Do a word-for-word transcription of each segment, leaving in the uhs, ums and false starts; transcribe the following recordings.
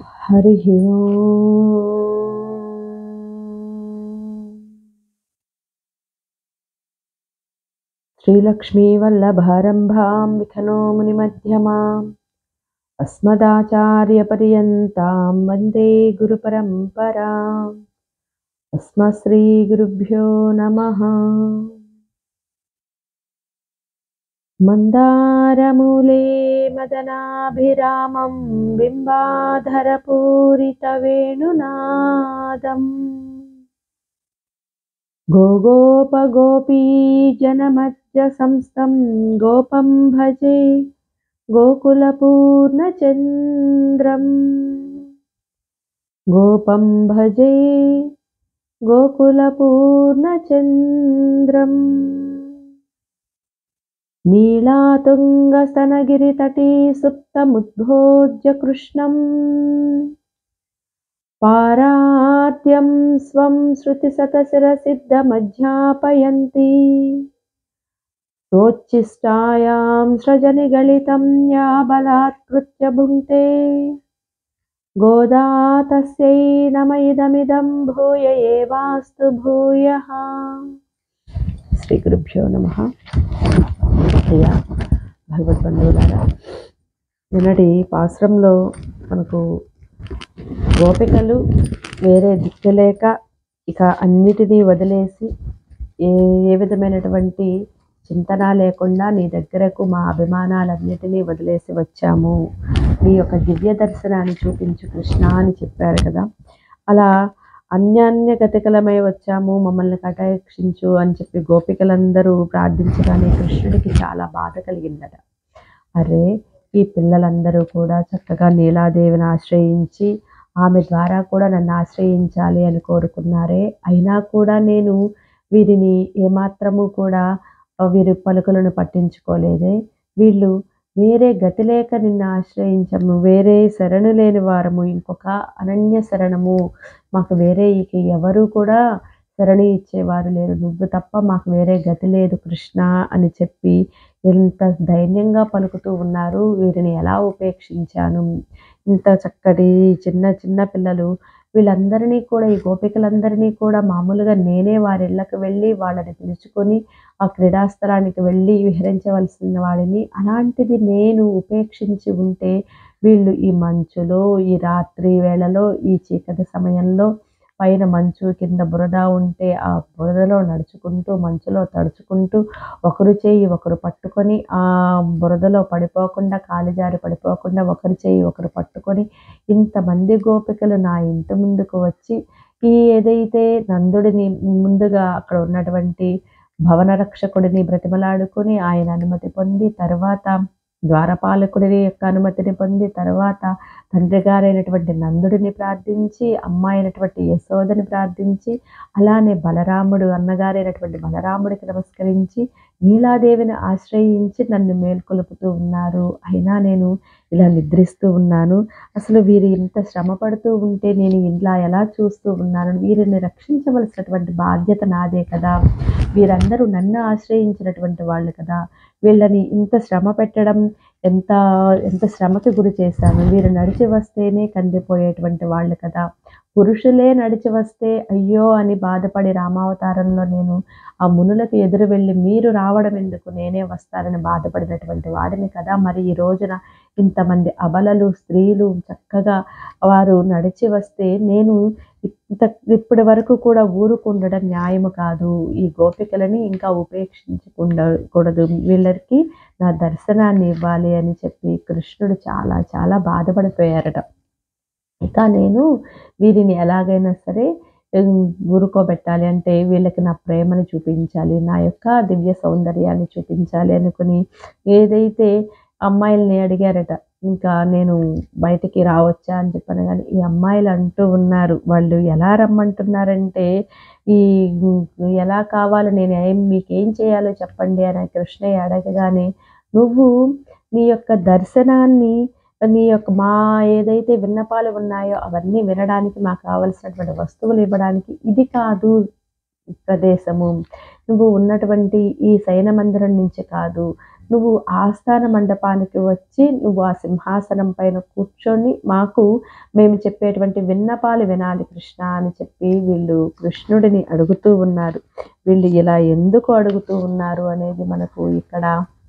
हरिः ओम्। श्रीलक्ष्मीवल्लभारम्भां विखनो मुनिमध्यमाम् अस्मदाचार्यपर्यन्तां वन्दे गुरुपरम्पराम्। अस्मत्श्रीगुरुभ्यो नमः। मन्दारमूले मदनाभिरामं बिम्बाधरपूरितवेणुनादम् गोगोपगोपीजनमध्यसंस्थं गोपं भजे गोकुलपूर्णचन्द्रम् गोपं भजे गोकुलपूर्णचन्द्रम्। नीलातुङ्गस्तनगिरितटी सुप्तमुद्भोज्य कृष्णं पाराद्यं स्वं श्रुतिशतशिरसिद्धमध्यापयन्ती सोच्छिष्टायां सृजनिगलितं या बलात्कृत्य भुङ्क्ते गोदा तस्यै नम इदमिदं भूय एवास्तु भूयः। శ్రీ గురుభ్యో నమః. ప్రియ భగవద్బంధువులారా, నిన్నటి పాశ్రంలో మనకు గోపికలు వేరే దిక్కులేక ఇక అన్నిటినీ వదిలేసి ఏ ఏ విధమైనటువంటి చింతన లేకుండా నీ దగ్గరకు మా అభిమానాలన్నిటినీ వదిలేసి వచ్చాము, నీ యొక్క దివ్య దర్శనాన్ని చూపించు కృష్ణ అని చెప్పారు కదా. అలా అన్యాన్య గతికలమై వచ్చాము, మమ్మల్ని కటాక్షించు అని చెప్పి గోపికలందరూ ప్రార్థించగానే కృష్ణుడికి చాలా బాధ కలిగిందట. అరే, ఈ పిల్లలందరూ కూడా చక్కగా నీలాదేవిని ఆశ్రయించి ఆమె ద్వారా కూడా నన్ను ఆశ్రయించాలి అని కోరుకున్నారే, అయినా కూడా నేను వీరిని ఏమాత్రము కూడా వీరి పలుకులను పట్టించుకోలేదే. వీళ్ళు వేరే గతి లేక నిన్ను ఆశ్రయించము, వేరే శరణు లేని వారము, ఇంకొక అనన్య శరణము, మాకు వేరే ఇక ఎవరు కూడా శరణి ఇచ్చేవారు లేరు, నువ్వు తప్ప మాకు వేరే గతి లేదు కృష్ణ అని చెప్పి ఎంత ధైర్యంగా పలుకుతూ ఉన్నారు. వీరిని ఎలా ఉపేక్షించాను, ఇంత చక్కటి చిన్న చిన్న పిల్లలు వీళ్ళందరినీ కూడా, ఈ గోపికలందరినీ కూడా మామూలుగా నేనే వారి ఇళ్ళకి వెళ్ళి వాళ్ళని పిలుచుకొని ఆ క్రీడాస్థలానికి వెళ్ళి విహరించవలసిన వాడిని, అలాంటిది నేను ఉపేక్షించి ఉంటే వీళ్ళు ఈ మంచులో, ఈ రాత్రి వేళలో, ఈ చీకటి సమయంలో పైన మంచు కింద బురద ఉంటే ఆ బురదలో నడుచుకుంటూ మంచులో తడుచుకుంటూ ఒకరు చేయి ఒకరు పట్టుకొని ఆ బురదలో పడిపోకుండా, కాలిజారి పడిపోకుండా ఒకరి చేయి ఒకరు పట్టుకొని ఇంతమంది గోపికలు నా ఇంటి ముందుకు వచ్చి ఈ ఏదైతే నందుడిని ముందుగా అక్కడ ఉన్నటువంటి భవన రక్షకుడిని బ్రతిమలాడుకొని ఆయన అనుమతి పొంది, తర్వాత ద్వారపాలకుడి యొక్క అనుమతిని పొంది, తర్వాత తండ్రి గారైనటువంటి నందుడిని ప్రార్థించి, అమ్మాయి అయినటువంటి యశోదని ప్రార్థించి, అలానే బలరాముడు అన్నగారైనటువంటి బలరాముడికి నమస్కరించి నీలాదేవిని ఆశ్రయించి నన్ను మేల్కొలుపుతూ ఉన్నారు. అయినా నేను ఇలా నిద్రిస్తూ ఉన్నాను. అసలు వీరు ఇంత శ్రమ పడుతూ ఉంటే నేను ఇలా ఎలా చూస్తూ ఉన్నాను? వీరిని రక్షించవలసినటువంటి బాధ్యత నాదే కదా. వీరందరూ నన్ను ఆశ్రయించినటువంటి వాళ్ళు కదా. వీళ్ళని ఇంత శ్రమ పెట్టడం ఎంత ఎంత శ్రమకి గురి చేశాను. వీరు నడిచి వస్తేనే కందిపోయేటువంటి వాళ్ళు కదా. పురుషులే నడిచి వస్తే అయ్యో అని బాధపడి రామావతారంలో నేను ఆ మునులకు ఎదురు వెళ్ళి మీరు రావడం ఎందుకు, నేనే వస్తానని బాధపడినటువంటి వాడిని కదా. మరి ఈ రోజున ఇంతమంది అబలలు స్త్రీలు చక్కగా వారు నడిచి వస్తే నేను ఇంత ఇప్పటి వరకు కూడా ఊరుకుండడం న్యాయము కాదు. ఈ గోపికలని ఇంకా ఉపేక్షించకూడదు, వీళ్ళకి నా దర్శనాన్ని ఇవ్వాలి అని చెప్పి కృష్ణుడు చాలా చాలా బాధపడిపోయారట. ఇక నేను వీరిని ఎలాగైనా సరే ఊరుకోబెట్టాలి, అంటే వీళ్ళకి నా ప్రేమను చూపించాలి, నా యొక్క దివ్య సౌందర్యాన్ని చూపించాలి అనుకుని ఏదైతే అమ్మాయిల్ని అడిగారట, ఇంకా నేను బయటికి రావచ్చా అని చెప్పాను. కానీ ఈ అమ్మాయిలు అంటూ ఉన్నారు, వాళ్ళు ఎలా రమ్మంటున్నారంటే ఈ ఎలా కావాలో నేను ఏం మీకేం చేయాలో చెప్పండి అని కృష్ణయ్య అడగగానే, నువ్వు నీ యొక్క దర్శనాన్ని, నీ యొక్క మా ఏదైతే విన్నపాలు ఉన్నాయో అవన్నీ వినడానికి, మాకు కావలసినటువంటి వస్తువులు ఇవ్వడానికి ఇది కాదు ప్రదేశము, నువ్వు ఉన్నటువంటి ఈ శయన మందిరం నుంచి కాదు, నువ్వు ఆస్థాన మండపానికి వచ్చి నువ్వు ఆ సింహాసనం పైన కూర్చొని మాకు మేము చెప్పేటువంటి విన్నపాలు వినాలి కృష్ణ అని చెప్పి వీళ్ళు కృష్ణుడిని అడుగుతూ ఉన్నారు. వీళ్ళు ఇలా ఎందుకు అడుగుతూ ఉన్నారు అనేది మనకు ఇక్కడ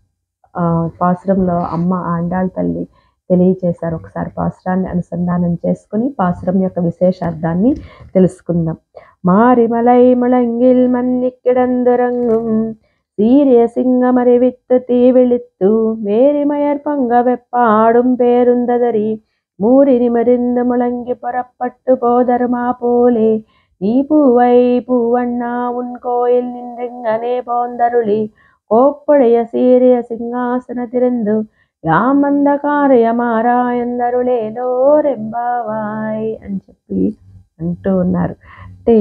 పాసురంలో అమ్మ ఆండాళ్ తల్లి తెలియచేశారు. ఒకసారి పాసురాన్ని అనుసంధానం చేసుకుని పాసురం యొక్క విశేషార్థాన్ని తెలుసుకుందాం. మారిమలై ముళంగిల్ మన్నిక్కిడందురంగుం சீரிய சிங்கமறிவித்து தீவிழித்து வேரிமயர் பங்க வெப்பாடும் பேருந்ததறி மூறி நிமிர்ந்து முழங்கி புறப்பட்டு போதருமா போலே நீ பூவை பூவண்ணா உன் கோயில் நின்றெங்கனே போந்தருளி கோப்புடைய சீரிய సింహాసనతిరందు యామంద కార్యమారాయందరులేలో రెంబావాయ్ అని చెప్పి అంటూ ఉన్నారు. అంటే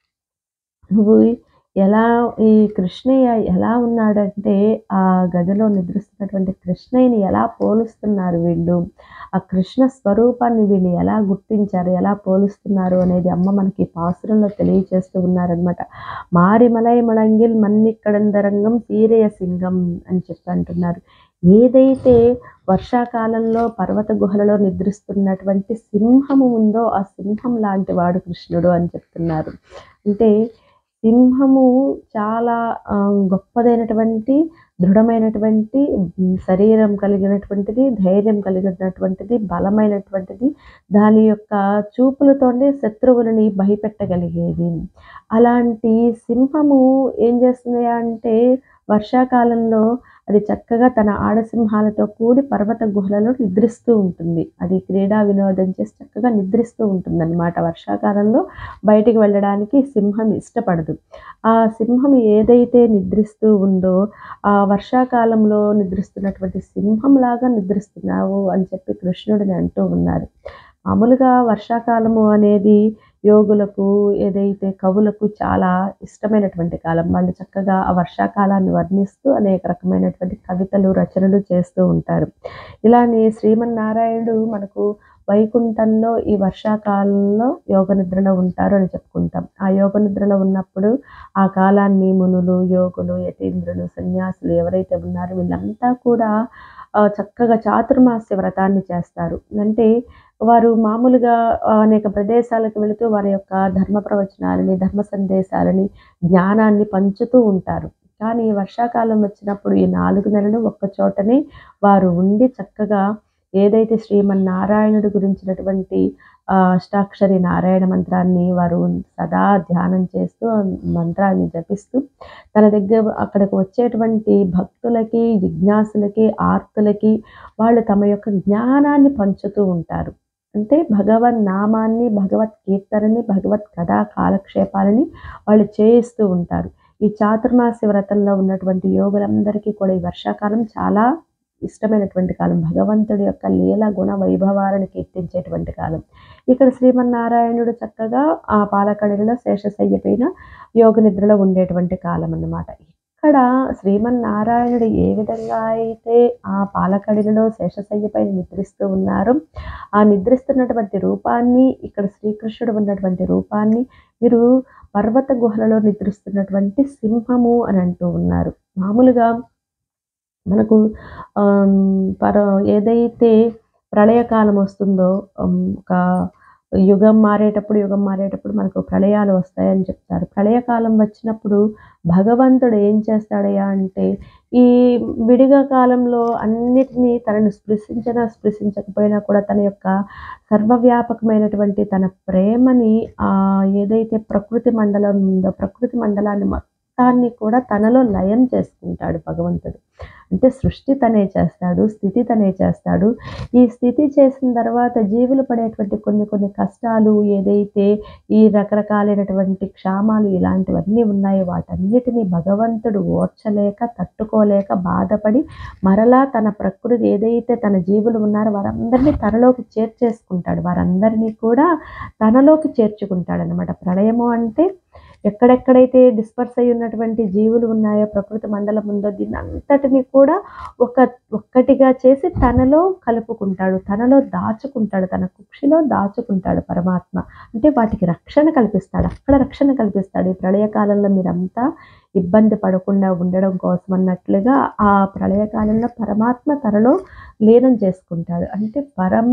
నువ్వు ఎలా ఈ కృష్ణయ్య ఎలా ఉన్నాడంటే ఆ గదిలో నిద్రిస్తున్నటువంటి కృష్ణయ్యని ఎలా పోలుస్తున్నారు వీళ్ళు, ఆ కృష్ణ స్వరూపాన్ని వీళ్ళు ఎలా గుర్తించారు, ఎలా పోలుస్తున్నారు అనేది అమ్మ మనకి పాసురంలో తెలియచేస్తూ ఉన్నారనమాట. మారిమలై ముళంగిల్ మన్నిక్కడందరంగం సీరయ సింగం అని చెప్పి అంటున్నారు. ఏదైతే వర్షాకాలంలో పర్వత గుహలలో నిద్రిస్తున్నటువంటి సింహము ఉందో ఆ సింహం లాంటి వాడు కృష్ణుడు అని చెప్తున్నారు. అంటే సింహము చాలా గొప్పదైనటువంటి దృఢమైనటువంటి శరీరం కలిగినటువంటిది, ధైర్యం కలిగినటువంటిది, బలమైనటువంటిది, దాని యొక్క చూపులతోనే శత్రువులని భయపెట్టగలిగేది. అలాంటి సింహము ఏం చేస్తుంది అంటే వర్షాకాలంలో అది చక్కగా తన ఆడసింహాలతో కూడి పర్వత గుహలలో నిద్రిస్తూ ఉంటుంది. అది క్రీడా వినోదం చేసి చక్కగా నిద్రిస్తూ ఉంటుంది అన్నమాట. వర్షాకాలంలో బయటికి వెళ్ళడానికి సింహం ఇష్టపడదు. ఆ సింహం ఏదైతే నిద్రిస్తూ ఉందో ఆ వర్షాకాలంలో నిద్రిస్తున్నటువంటి సింహంలాగా నిద్రిస్తున్నావు అని చెప్పి కృష్ణుడిని అంటూ ఉన్నారు. మామూలుగా వర్షాకాలము అనేది యోగులకు ఏదైతే కవులకు చాలా ఇష్టమైనటువంటి కాలం. వాళ్ళు చక్కగా ఆ వర్షాకాలాన్ని వర్ణిస్తూ అనేక రకమైనటువంటి కవితలు రచనలు చేస్తూ ఉంటారు. ఇలానే శ్రీమన్నారాయణుడు మనకు వైకుంఠంలో ఈ వర్షాకాలంలో యోగ నిద్రలో ఉంటారు అని చెప్పుకుంటాం. ఆ యోగ నిద్రలో ఉన్నప్పుడు ఆ కాలాన్ని మునులు, యోగులు, యతీంద్రులు, సన్యాసులు ఎవరైతే ఉన్నారో వీళ్ళంతా కూడా చక్కగా చాతుర్మాస్య వ్రతాన్ని చేస్తారు. అంటే వారు మామూలుగా అనేక ప్రదేశాలకు వెళుతూ వారి యొక్క ధర్మ ప్రవచనాలని, ధర్మ సందేశాలని, జ్ఞానాన్ని పంచుతూ ఉంటారు. కానీ వర్షాకాలం వచ్చినప్పుడు ఈ నాలుగు నెలలు ఒక్క చోటనే వారు ఉండి చక్కగా ఏదైతే శ్రీమన్నారాయణుడి గురించినటువంటి అష్టాక్షరి నారాయణ మంత్రాన్ని వారు సదా ధ్యానం చేస్తూ మంత్రాన్ని జపిస్తూ తన దగ్గర అక్కడికి వచ్చేటువంటి భక్తులకి, జిజ్ఞాసులకి, ఆర్తులకి వాళ్ళు తమ యొక్క జ్ఞానాన్ని పంచుతూ ఉంటారు. అంటే భగవన్ నామాన్ని, భగవత్ కీర్తనని, భగవత్ కథా కాలక్షేపాలని వాళ్ళు చేయిస్తూ ఉంటారు. ఈ చాతుర్మాస్య వ్రతంలో ఉన్నటువంటి యోగులందరికీ కూడా ఈ వర్షాకాలం చాలా ఇష్టమైనటువంటి కాలం. భగవంతుడి యొక్క లీల గుణ వైభవాలను కీర్తించేటువంటి కాలం. ఇక్కడ శ్రీమన్నారాయణుడు చక్కగా ఆ పాలకడలిలో శేషశయ్య పైన యోగ నిద్రలో ఉండేటువంటి కాలం అన్నమాట. ఇక్కడ శ్రీమన్నారాయణుడు ఏ విధంగా అయితే ఆ పాలకడలిలో శేషశయ్య పైన నిద్రిస్తూ ఉన్నారో ఆ నిద్రిస్తున్నటువంటి రూపాన్ని, ఇక్కడ శ్రీకృష్ణుడు ఉన్నటువంటి రూపాన్ని మీరు పర్వత గుహలలో నిద్రిస్తున్నటువంటి సింహము అని అంటూ ఉన్నారు. మామూలుగా మనకు పర ఏదైతే ప్రళయకాలం వస్తుందో ఒక యుగం మారేటప్పుడు యుగం మారేటప్పుడు మనకు ప్రళయాలు వస్తాయని చెప్తారు. ప్రళయకాలం వచ్చినప్పుడు భగవంతుడు ఏం చేస్తాడయ్యా అంటే ఈ విడిగా కాలంలో అన్నిటినీ తనను స్పృశించినా స్పృశించకపోయినా కూడా తన యొక్క సర్వవ్యాపకమైనటువంటి తన ప్రేమని ఆ ఏదైతే ప్రకృతి మండలం ఉందో ప్రకృతి మండలాన్ని మొత్తాన్ని కూడా తనలో లయం చేసుకుంటాడు భగవంతుడు. అంటే సృష్టి తనే చేస్తాడు, స్థితి తనే చేస్తాడు. ఈ స్థితి చేసిన తర్వాత జీవులు పడేటువంటి కొన్ని కొన్ని కష్టాలు ఏదైతే ఈ రకరకాలైనటువంటి క్షామాలు ఇలాంటివన్నీ ఉన్నాయో వాటన్నిటినీ భగవంతుడు ఓర్చలేక, తట్టుకోలేక, బాధపడి మరలా తన ప్రకృతి ఏదైతే తన జీవులు ఉన్నారో వారందరినీ తనలోకి చేర్చేసుకుంటాడు. వారందరినీ కూడా తనలోకి చేర్చుకుంటాడు అన్నమాట. ప్రళయము అంటే ఎక్కడెక్కడైతే డిస్పర్స్ అయి ఉన్నటువంటి జీవులు ఉన్నాయో, ప్రకృతి మండలం ఉందో దీన్ని అంతటిని కూడా ఒక ఒక్కటిగా చేసి తనలో కలుపుకుంటాడు, తనలో దాచుకుంటాడు, తన కుక్షిలో దాచుకుంటాడు పరమాత్మ. అంటే వాటికి రక్షణ కల్పిస్తాడు, అక్కడ రక్షణ కల్పిస్తాడు. ఈ ప్రళయకాలంలో మీరంతా ఇబ్బంది పడకుండా ఉండడం కోసం అన్నట్లుగా ఆ ప్రళయకాలంలో పరమాత్మ తనలో లీనం చేసుకుంటాడు. అంటే పరమ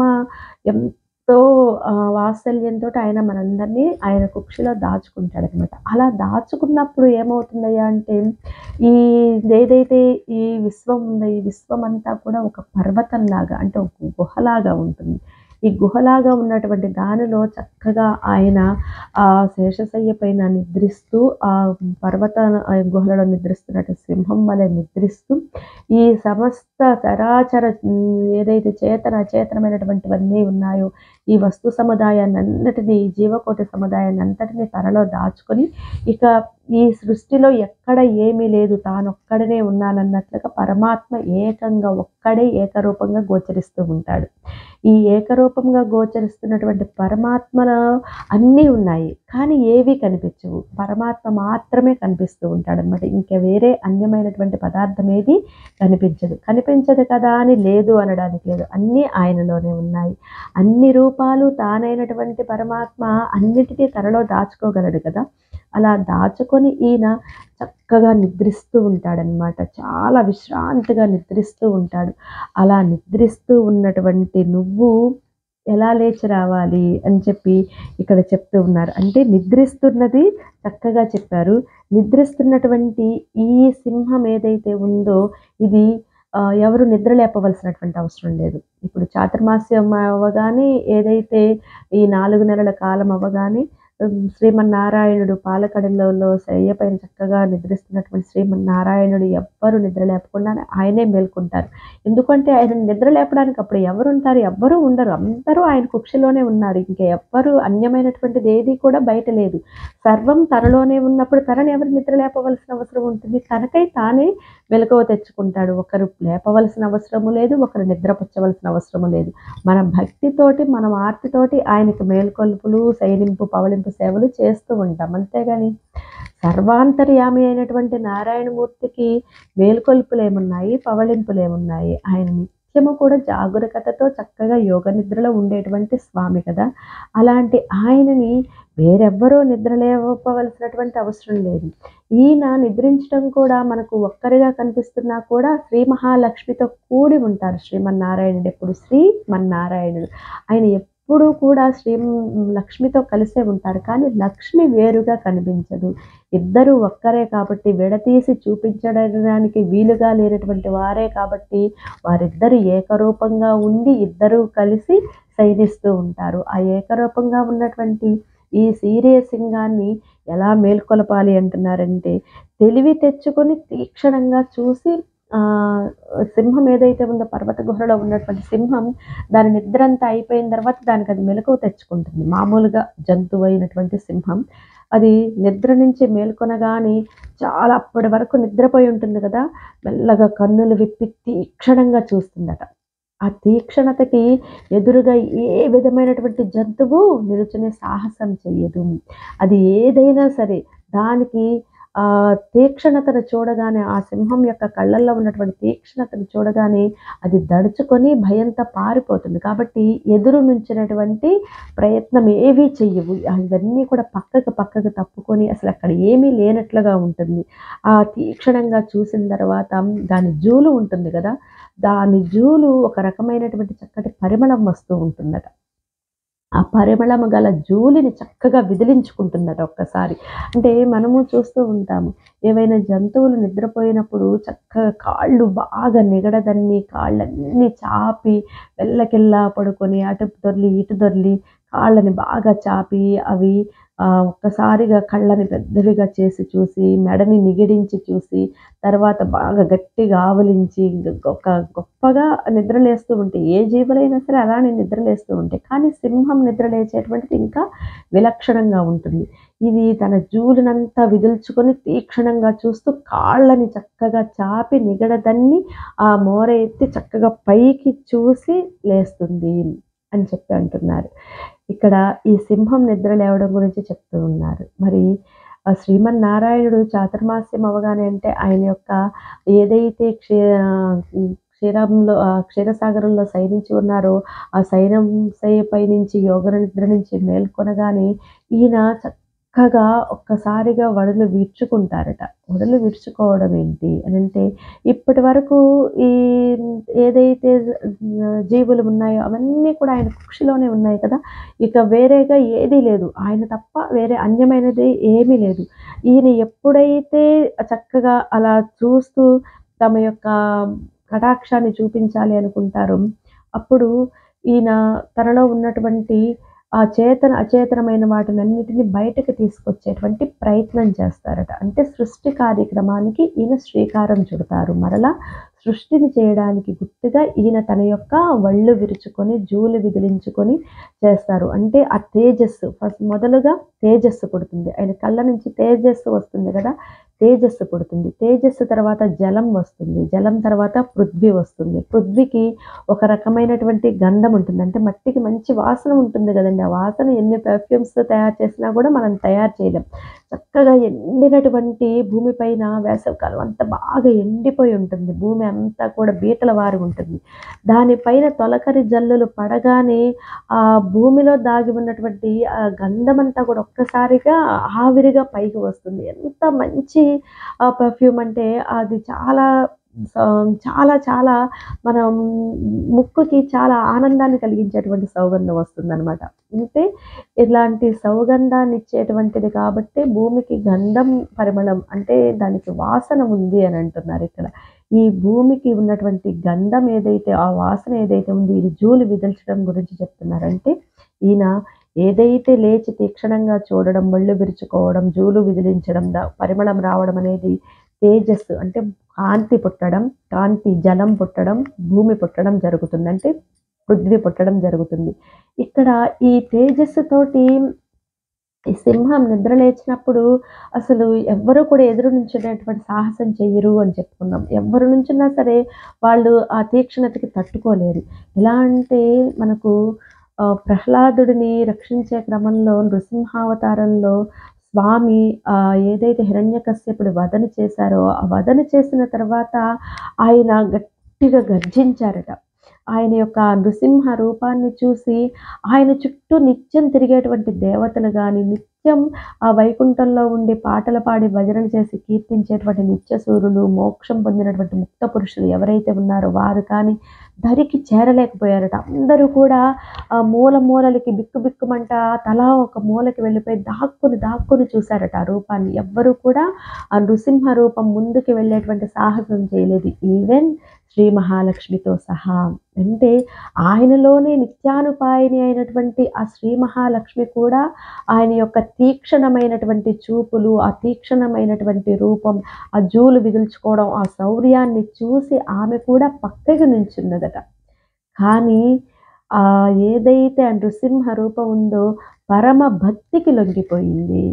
ఎంతో వాత్సల్యంతో ఆయన మనందరినీ ఆయన కుక్షిలో దాచుకుంటాడు అనమాట. అలా దాచుకున్నప్పుడు ఏమవుతుందయ్యా అంటే, ఈ ఏదైతే ఈ విశ్వం ఉందో ఈ విశ్వం అంతా కూడా ఒక పర్వతంలాగా, అంటే ఒక గుహలాగా ఉంటుంది. ఈ గుహలాగా ఉన్నటువంటి దానిలో చక్కగా ఆయన ఆ శేషశయ్య పైన నిద్రిస్తూ, ఆ పర్వత గుహలలో నిద్రిస్తున్నట్టు సింహం వలె నిద్రిస్తూ, ఈ సమస్త చరాచర ఏదైతే చేతన అచేతనమైనటువంటివన్నీ ఉన్నాయో ఈ వస్తు సముదాయాన్ని అన్నిటినీ, జీవకోటి సముదాయాన్ని అంతటినీ తనలో దాచుకొని, ఇక ఈ సృష్టిలో ఎక్కడ ఏమీ లేదు, తానొక్కడనే ఉన్నానన్నట్లుగా పరమాత్మ ఏకంగా ఒక్కడే ఏకరూపంగా గోచరిస్తూ ఉంటాడు. ఈ ఏకరూపంగా గోచరిస్తున్నటువంటి పరమాత్మలో అన్నీ ఉన్నాయి, కానీ ఏవి కనిపించవు. పరమాత్మ మాత్రమే కనిపిస్తూ ఉంటాడనమాట. ఇంకా వేరే అన్యమైనటువంటి పదార్థం ఏది కనిపించదు. కనిపించదు కదా అని లేదు అనడానికి లేదు, అన్నీ ఆయనలోనే ఉన్నాయి. అన్ని రూపాలు తానైనటువంటి పరమాత్మ అన్నిటినీ తనలో దాచుకోగలడు కదా. అలా దాచుకొని ఈయన చక్కగా నిద్రిస్తూ ఉంటాడనమాట. చాలా విశ్రాంతిగా నిద్రిస్తూ ఉంటాడు. అలా నిద్రిస్తూ ఉన్నటువంటి నువ్వు ఎలా లేచి రావాలి అని చెప్పి ఇక్కడ చెప్తూ ఉన్నారు. అంటే నిద్రిస్తున్నది చక్కగా చెప్పారు. నిద్రిస్తున్నటువంటి ఈ సింహం ఏదైతే ఉందో ఇది ఎవరు నిద్ర లేపవలసినటువంటి అవసరం లేదు. ఇప్పుడు చాతుర్మాస్యం అవ్వగానే, ఏదైతే ఈ నాలుగు నెలల కాలం అవ్వగానే శ్రీమన్నారాయణుడు పాలకడలలో శయ్య పైన చక్కగా నిద్రిస్తున్నటువంటి శ్రీమన్నారాయణుడు ఎవ్వరు నిద్ర లేపకుండా ఆయనే మేల్కొంటారు. ఎందుకంటే ఆయన నిద్ర లేపడానికి అప్పుడు ఎవరు ఉంటారు? ఎవ్వరూ ఉండరు. అందరూ ఆయన కుక్షిలోనే ఉన్నారు. ఇంకా ఎవ్వరు అన్యమైనటువంటిది ఏది కూడా బయట లేదు. సర్వం తనలోనే ఉన్నప్పుడు తనని ఎవరు నిద్ర లేపవలసిన అవసరం ఉంటుంది? తనకై తానే మెలకువ తెచ్చుకుంటాడు. ఒకరు లేపవలసిన అవసరము లేదు, ఒకరు నిద్రపుచ్చవలసిన అవసరము లేదు. మన భక్తితోటి, మన ఆర్తితోటి ఆయనకు మేల్కొల్పులు, శయనింపు, పవళింపు సేవలు చేస్తూ ఉంటాం. అంతేగాని సర్వాంతర్యామి అయినటువంటి నారాయణమూర్తికి మేల్కొల్పులు ఏమున్నాయి, పవళింపులు ఏమున్నాయి? ఆయన నిత్యము కూడా జాగరూకతతో చక్కగా యోగ నిద్రలో ఉండేటువంటి స్వామి కదా. అలాంటి ఆయనని వేరెవ్వరూ నిద్ర లేపవలసినటువంటి అవసరం లేదు. ఈయన నిద్రించడం కూడా మనకు ఒక్కరిగా కనిపిస్తున్నా కూడా శ్రీ మహాలక్ష్మితో కూడి ఉంటారు శ్రీమన్నారాయణుడు. ఎప్పుడు శ్రీమన్నారాయణుడు ఆయన ఎప్పుడూ కూడా శ్రీ లక్ష్మితో కలిసే ఉంటారు. కానీ లక్ష్మి వేరుగా కనిపించదు. ఇద్దరు ఒక్కరే కాబట్టి, విడతీసి చూపించడానికి వీలుగా లేనటువంటి వారే కాబట్టి వారిద్దరు ఏకరూపంగా ఉండి ఇద్దరూ కలిసి శయనిస్తూ ఉంటారు. ఆ ఏకరూపంగా ఉన్నటువంటి ఈ సీరియ సింహాన్ని ఎలా మేల్కొలపాలి అంటున్నారంటే, తెలివి తెచ్చుకొని తీక్షణంగా చూసి సింహం ఏదైతే ఉందో పర్వత గుహలో ఉన్నటువంటి సింహం దాని నిద్ర అంతా అయిపోయిన తర్వాత దానికి అది మెలకువ తెచ్చుకుంటుంది. మామూలుగా జంతువు అయినటువంటి సింహం అది నిద్ర నుంచి మేల్కొనగానే చాలా అప్పటి వరకు నిద్రపోయి ఉంటుంది కదా, మెల్లగా కన్నులు విప్పి తీక్షణంగా చూస్తుందట. ఆ తీక్షణతకి ఎదురుగా ఏ విధమైనటువంటి జంతువు నిలుచునే సాహసం చెయ్యదు. అది ఏదైనా సరే దానికి ఆ తీక్షణతను చూడగానే, ఆ సింహం యొక్క కళ్ళల్లో ఉన్నటువంటి తీక్షణతను చూడగానే అది దడుచుకొని భయంతో పారిపోతుంది. కాబట్టి ఎదురు నుంచినటువంటి ప్రయత్నం ఏవీ చెయ్యవు. ఇవన్నీ కూడా పక్కకు పక్కకు తప్పుకొని అసలు అక్కడ ఏమీ లేనట్లుగా ఉంటుంది. ఆ తీక్షణంగా చూసిన తర్వాత దాని జూలు ఉంటుంది కదా, దాని జూలు ఒక రకమైనటువంటి చక్కటి పరిమళం వస్తూ ఉంటుందట. ఆ పరిమళము గల జూలిని చక్కగా విదిలించుకుంటుందట ఒక్కసారి. అంటే మనము చూస్తూ ఉంటాము, ఏవైనా జంతువులు నిద్రపోయినప్పుడు చక్కగా కాళ్ళు బాగా నిగడదన్ని కాళ్ళన్నీ చాపి వెళ్ళకిల్లా పడుకొని అటు దొర్లి ఇటు దొర్లి కాళ్ళని బాగా చాపి అవి ఒక్కసారిగా కళ్ళని పెద్దవిగా చేసి చూసి, మెడని నిగిడించి చూసి, తర్వాత బాగా గట్టిగా ఆవలించి ఒక గొప్పగా నిద్రలేస్తూ ఉంటాయి. ఏ జీవులైనా సరే అలానే నిద్రలేస్తూ ఉంటాయి. కానీ సింహం నిద్రలేచేటువంటిది ఇంకా విలక్షణంగా ఉంటుంది. ఇది తన జూలునంతా విదుల్చుకొని తీక్షణంగా చూస్తూ కాళ్ళని చక్కగా చాపి నిగడదన్ని ఆ మోర ఎత్తి చక్కగా పైకి చూసి లేస్తుంది అని చెప్పి అంటున్నారు. ఇక్కడ ఈ సింహం నిద్ర లేవడం గురించి చెప్తూ ఉన్నారు. మరి ఆ శ్రీమన్నారాయణుడు చాతుర్మాస్యం అవగానే అంటే ఆయన యొక్క ఏదైతే క్షీ క్షీరంలో క్షీరసాగరంలో శయనించి ఉన్నారో ఆ శయనం శయ్యపై నుంచి యోగ నిద్ర నుంచి మేల్కొనగానే ఈయన చక్కగా ఒక్కసారిగా వడులు విరుచుకుంటారట. వడులు విరుచుకోవడం ఏంటి అనంటే ఇప్పటి వరకు ఈ ఏదైతే జీవులు ఉన్నాయో అవన్నీ కూడా ఆయన కుక్షిలోనే ఉన్నాయి కదా! ఇక వేరేగా ఏదీ లేదు. ఆయన తప్ప వేరే అన్యమైనది ఏమీ లేదు. ఈయన ఎప్పుడైతే చక్కగా అలా చూస్తూ తమ యొక్క కటాక్షాన్ని చూపించాలి అనుకుంటారో, అప్పుడు ఈయన తనలో ఉన్నటువంటి ఆ చేతన, అచేతనమైన వాటినన్నిటిని బయటకు తీసుకొచ్చేటువంటి ప్రయత్నం చేస్తారట. అంటే సృష్టి కార్యక్రమానికి ఈయన శ్రీకారం చుడతారు. మరలా సృష్టిని చేయడానికి గుర్తుగా ఈయన తన యొక్క వళ్ళు విరుచుకొని, జూలు విదిలించుకొని చేస్తారు. అంటే ఆ తేజస్సు ఫస్ట్ మొదలుగా తేజస్సు పుడుతుంది. ఆయన కళ్ళ నుంచి తేజస్సు వస్తుంది కదా! తేజస్సు పుడుతుంది. తేజస్సు తర్వాత జలం వస్తుంది. జలం తర్వాత పృథ్వీ వస్తుంది. పృథ్వీకి ఒక రకమైనటువంటి గంధం ఉంటుంది. అంటే మట్టికి మంచి వాసన ఉంటుంది కదండీ! ఆ వాసన ఎన్ని పెర్ఫ్యూమ్స్‌తో తయారు చేసినా కూడా మనం తయారు చేయలేం. చక్కగా ఎండినటువంటి భూమిపైన వేసవికాలం అంతా బాగా ఎండిపోయి ఉంటుంది. భూమి అంతా కూడా బీటల వారి ఉంటుంది. దానిపైన తొలకరి జల్లులు పడగానే ఆ భూమిలో దాగి ఉన్నటువంటి ఆ గంధమంతా కూడా ఒక్కసారిగా ఆవిరిగా పైకి వస్తుంది. ఎంత మంచి ఆహ్, పెర్ఫ్యూమ్ అంటే అది చాలా స చాలా చాలా మనం ముక్కుకి చాలా ఆనందాన్ని కలిగించేటువంటి సౌగంధం వస్తుందనమాట. అంటే ఇలాంటి సౌగంధాన్ని ఇచ్చేటువంటిది కాబట్టి భూమికి గంధం పరిమళం అంటే దానికి వాసన ఉంది అని అంటున్నారు ఇక్కడ. ఈ భూమికి ఉన్నటువంటి గంధం ఏదైతే ఆ వాసన ఏదైతే ఉందో ఇది జూలు విదల్చడం గురించి చెప్తున్నారంటే ఈయన ఏదైతే లేచి తీక్షణంగా చూడడం, ఒళ్ళు విరుచుకోవడం, జూలు విదిలించడం, ద పరిమళం రావడం అనేది తేజస్సు అంటే కాంతి పుట్టడం, కాంతి జలం పుట్టడం, భూమి పుట్టడం జరుగుతుంది. అంటే పృథ్వీ పుట్టడం జరుగుతుంది. ఇక్కడ ఈ తేజస్సుతోటి ఈ సింహం నిద్ర లేచినప్పుడు అసలు ఎవ్వరు కూడా ఎదురు నుంచునేటువంటి సాహసం చెయ్యరు అని చెప్పుకున్నాం. ఎవ్వరు నుంచున్నా సరే వాళ్ళు ఆ తీక్షణతకి తట్టుకోలేరు. ఎలా అంటే మనకు ఆహ్, ప్రహ్లాదుడిని రక్షించే క్రమంలో నృసింహావతారంలో స్వామి ఆహ్, ఏదైతే హిరణ్యకశ్యపుడి వధన చేశారో, ఆ వధన చేసిన తర్వాత ఆయన గట్టిగా గర్జించారట. ఆయన యొక్క నృసింహ రూపాన్ని చూసి ఆయన చుట్టూ నిత్యం తిరిగేటువంటి దేవతలు గాని, నిత్యం ఆ వైకుంఠంలో ఉండి పాటలు పాడి భజనలు చేసి కీర్తించేటువంటి నిత్యసూరులు, మోక్షం పొందినటువంటి ముక్త పురుషులు ఎవరైతే ఉన్నారో వారు కానీ దరికి చేరలేకపోయారట. అందరూ కూడా ఆ మూల మూలలకి బిక్కు బిక్కుమంట తలా ఒక మూలకి వెళ్ళిపోయి దాక్కుని దాక్కుని చూశారట ఆ రూపాన్ని. ఎవ్వరు కూడా ఆ నృసింహ రూపం ముందుకు వెళ్ళేటువంటి సాహసం చేయలేదు. ఈవెన్ శ్రీ మహాలక్ష్మితో సహా. అంటే ఆయనలోనే నిత్యానుపాయిని అయినటువంటి ఆ శ్రీ మహాలక్ష్మి కూడా ఆయన యొక్క తీక్షణమైనటువంటి చూపులు, ఆ తీక్షణమైనటువంటి రూపం, ఆ జూలు విదుల్చుకోవడం, ఆ శౌర్యాన్ని చూసి ఆమె కూడా పక్కకి నిల్చున్నదట. కానీ ఆహ్, ఏదైతే ఆ నృసింహ రూపం ఉందో పరమ భక్తికి లొంగిపోయింది.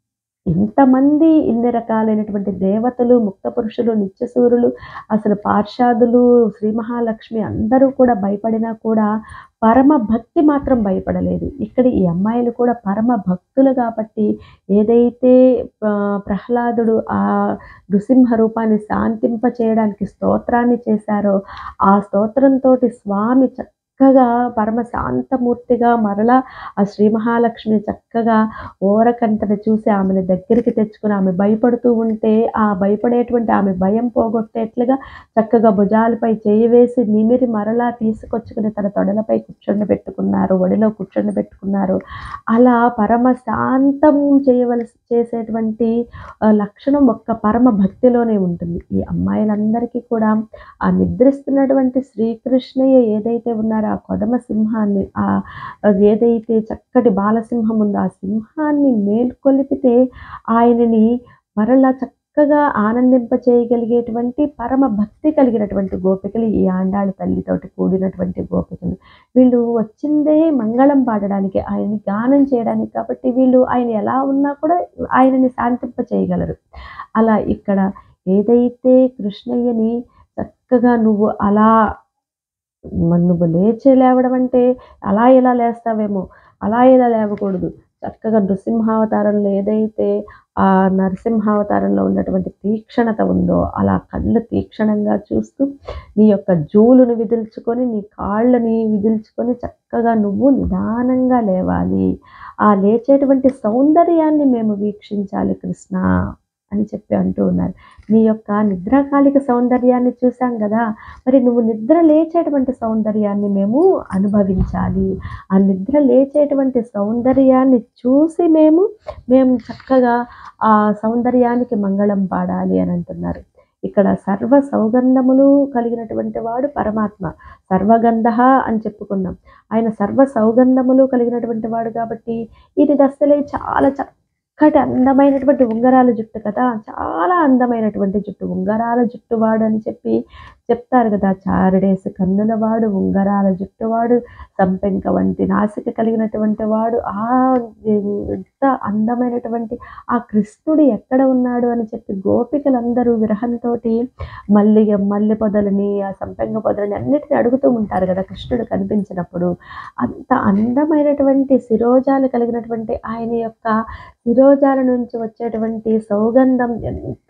ఇంతమంది ఇన్ని రకాలైనటువంటి దేవతలు, ముక్త పురుషులు, నిత్యసూరులు, అసలు పార్షాదులు, శ్రీ మహాలక్ష్మి అందరూ కూడా భయపడినా కూడా పరమ భక్తి మాత్రం భయపడలేదు. ఇక్కడ ఈ అమ్మాయిలు కూడా పరమ భక్తులు కాబట్టి ఏదైతే ఆహ్, ప్రహ్లాదుడు ఆ నృసింహ రూపాన్ని శాంతింప చేయడానికి స్తోత్రాన్ని చేశారో, ఆ స్తోత్రంతోటి స్వామి చక్కగా పరమ శాంతమూర్తిగా మరలా ఆ శ్రీ మహాలక్ష్మిని చక్కగా ఓరకంటను చూసి ఆమెను దగ్గరికి తెచ్చుకొని ఆమె భయపడుతూ ఉంటే ఆ భయపడేటువంటి ఆమె భయం పోగొట్టేట్లుగా చక్కగా భుజాలపై చేయి వేసి నిమిరి మరలా తీసుకొచ్చుకుని తన తొడలపై కూర్చొని ఒడిలో కూర్చొని అలా పరమ శాంతం చేయవలసి చేసేటువంటి ఆహ్, లక్షణం ఒక్క పరమ భక్తిలోనే ఉంటుంది. ఈ అమ్మాయిలందరికీ కూడా ఆ నిద్రిస్తున్నటువంటి శ్రీకృష్ణయ్య ఏదైతే ఉన్నారో ఆ కొదమ సింహాన్ని ఆహ్, ఏదైతే చక్కటి బాలసింహం ఉందో ఆ సింహాన్ని మేల్కొలిపితే ఆయనని మరలా చక్కగా ఆనందింప చేయగలిగేటువంటి పరమ భక్తి కలిగినటువంటి గోపికలు ఈ ఆండాళ్ తల్లితోటి కూడినటువంటి గోపికలు. వీళ్ళు వచ్చిందే మంగళం పాడడానికి, ఆయన్ని గానం చేయడానికి కాబట్టి వీళ్ళు ఆయన ఎలా ఉన్నా కూడా ఆయనని శాంతింప చేయగలరు. అలా ఇక్కడ ఏదైతే కృష్ణయ్యని చక్కగా నువ్వు అలా మరి నువ్వు లేచి లేవడం అంటే అలా ఇలా లేస్తావేమో, అలా ఇలా లేవకూడదు. చక్కగా నృసింహావతారంలో ఏదైతే ఆ నరసింహావతారంలో ఉన్నటువంటి తీక్షణత ఉందో అలా కళ్ళు తీక్షణంగా చూస్తూ నీ యొక్క జూలును విదిల్చుకొని నీ కాళ్ళని విదిల్చుకొని చక్కగా నువ్వు నిదానంగా లేవాలి. ఆ లేచేటువంటి సౌందర్యాన్ని మేము వీక్షించాలి కృష్ణ అని చెప్పి అంటూ ఉన్నారు. నీ యొక్క నిద్రాకాలిక సౌందర్యాన్ని చూసాం గదా! మరి నువ్వు నిద్ర లేచేటువంటి సౌందర్యాన్ని మేము అనుభవించాలి. ఆ నిద్ర లేచేటువంటి సౌందర్యాన్ని చూసి మేము మేము చక్కగా ఆ సౌందర్యానికి మంగళం పాడాలి అని అంటున్నారు. ఇక్కడ సర్వ సౌగంధములు కలిగినటువంటి వాడు పరమాత్మ. సర్వగంధః అని చెప్పుకున్నాం. ఆయన సర్వ సౌగంధములు కలిగినటువంటి వాడు కాబట్టి ఇది అసలే చాలా చక్కటి అందమైనటువంటి ఉంగరాల జుట్టు కదా! చాలా అందమైనటువంటి జుట్టు. ఉంగరాల జుట్టు వాడు అని చెప్పి చెప్తారు కదా! చారడేసి కన్నుల వాడు, ఉంగరాల జుట్టువాడు, సంపెంక వంటి నాసిక కలిగినటువంటి వాడు. ఆ ఎంత అందమైనటువంటి ఆ కృష్ణుడు ఎక్కడ ఉన్నాడు అని చెప్పి గోపికలందరూ విరహంతోటి మల్లిగ మల్లె పొదలని, ఆ సంపెంగ పొదలని అన్నిటిని అడుగుతూ ఉంటారు కదా కృష్ణుడు కనిపించినప్పుడు. అంత అందమైనటువంటి శిరోజాలు కలిగినటువంటి ఆయన యొక్క శిరోజాల నుంచి వచ్చేటువంటి సౌగంధం ఎంత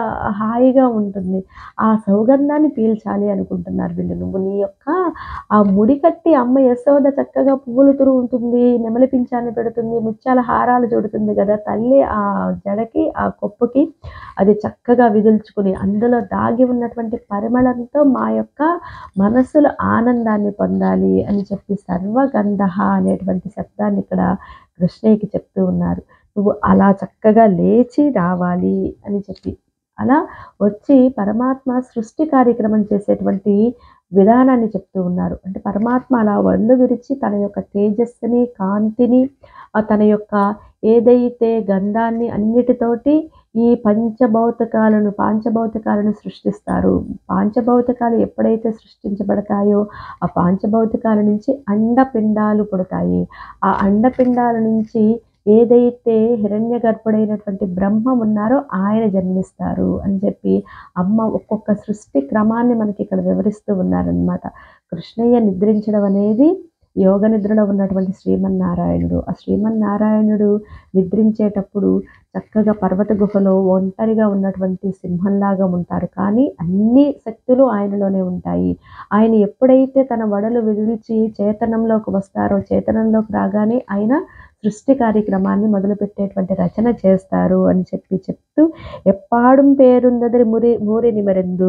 హాయిగా ఉంటుంది. ఆ సౌగంధాన్ని పీల్చాలి అనుకుంటున్నారు వీళ్ళు. నువ్వు నీ యొక్క ఆ ముడి కట్టి అమ్మ యశోద చక్కగా పువ్వులు తురుగుతుంది, నెమలి పింఛాన్ని పెడుతుంది, ముత్యాల హారాలు చుడుతుంది కదా తల్లి. ఆ జడకి ఆ కొప్పుకి అది చక్కగా విదుల్చుకుని అందులో దాగి ఉన్నటువంటి పరిమళంతో మా యొక్క మనసులో ఆనందాన్ని పొందాలి అని చెప్పి సర్వగంధః అనేటువంటి శబ్దాన్ని ఇక్కడ కృష్ణయ్యకి చెప్తూ ఉన్నారు. నువ్వు అలా చక్కగా లేచి రావాలి అని చెప్పి అలా వచ్చి పరమాత్మ సృష్టి కార్యక్రమం చేసేటువంటి విధానాన్ని చెప్తూ ఉన్నారు. అంటే పరమాత్మ అలా ఒళ్ళు విరిచి తన యొక్క తేజస్సుని, కాంతిని, తన యొక్క ఏదైతే గంధాన్ని అన్నిటితోటి ఈ పంచభౌతికాలను పాంచభౌతికాలను సృష్టిస్తారు. పాంచభౌతికాలు ఎప్పుడైతే సృష్టించబడతాయో ఆ పాంచభౌతికాల నుంచి అండపిండాలు పుడతాయి. ఆ అండపిండాల నుంచి ఏదైతే హిరణ్య గర్భుడైనటువంటి బ్రహ్మ ఉన్నారో ఆయన జన్మిస్తారు అని చెప్పి అమ్మ ఒక్కొక్క సృష్టి క్రమాన్ని మనకి ఇక్కడ వివరిస్తూ ఉన్నారనమాట. కృష్ణయ్య నిద్రించడం అనేది యోగ నిద్రలో ఉన్నటువంటి శ్రీమన్నారాయణుడు. ఆ శ్రీమన్నారాయణుడు నిద్రించేటప్పుడు చక్కగా పర్వత గుహలో ఒంటరిగా ఉన్నటువంటి సింహంలాగా ఉంటారు. కానీ అన్ని శక్తులు ఆయనలోనే ఉంటాయి. ఆయన ఎప్పుడైతే తన వడలు విదిల్చి చేతనంలోకి వస్తారో, చేతనంలోకి రాగానే ఆయన సృష్టి కార్యక్రమాన్ని మొదలుపెట్టేటువంటి రచన చేస్తారు అని చెప్పి చెప్తూ ఎప్పాడుం పేరుందరి మురి మూరి నిమరెందు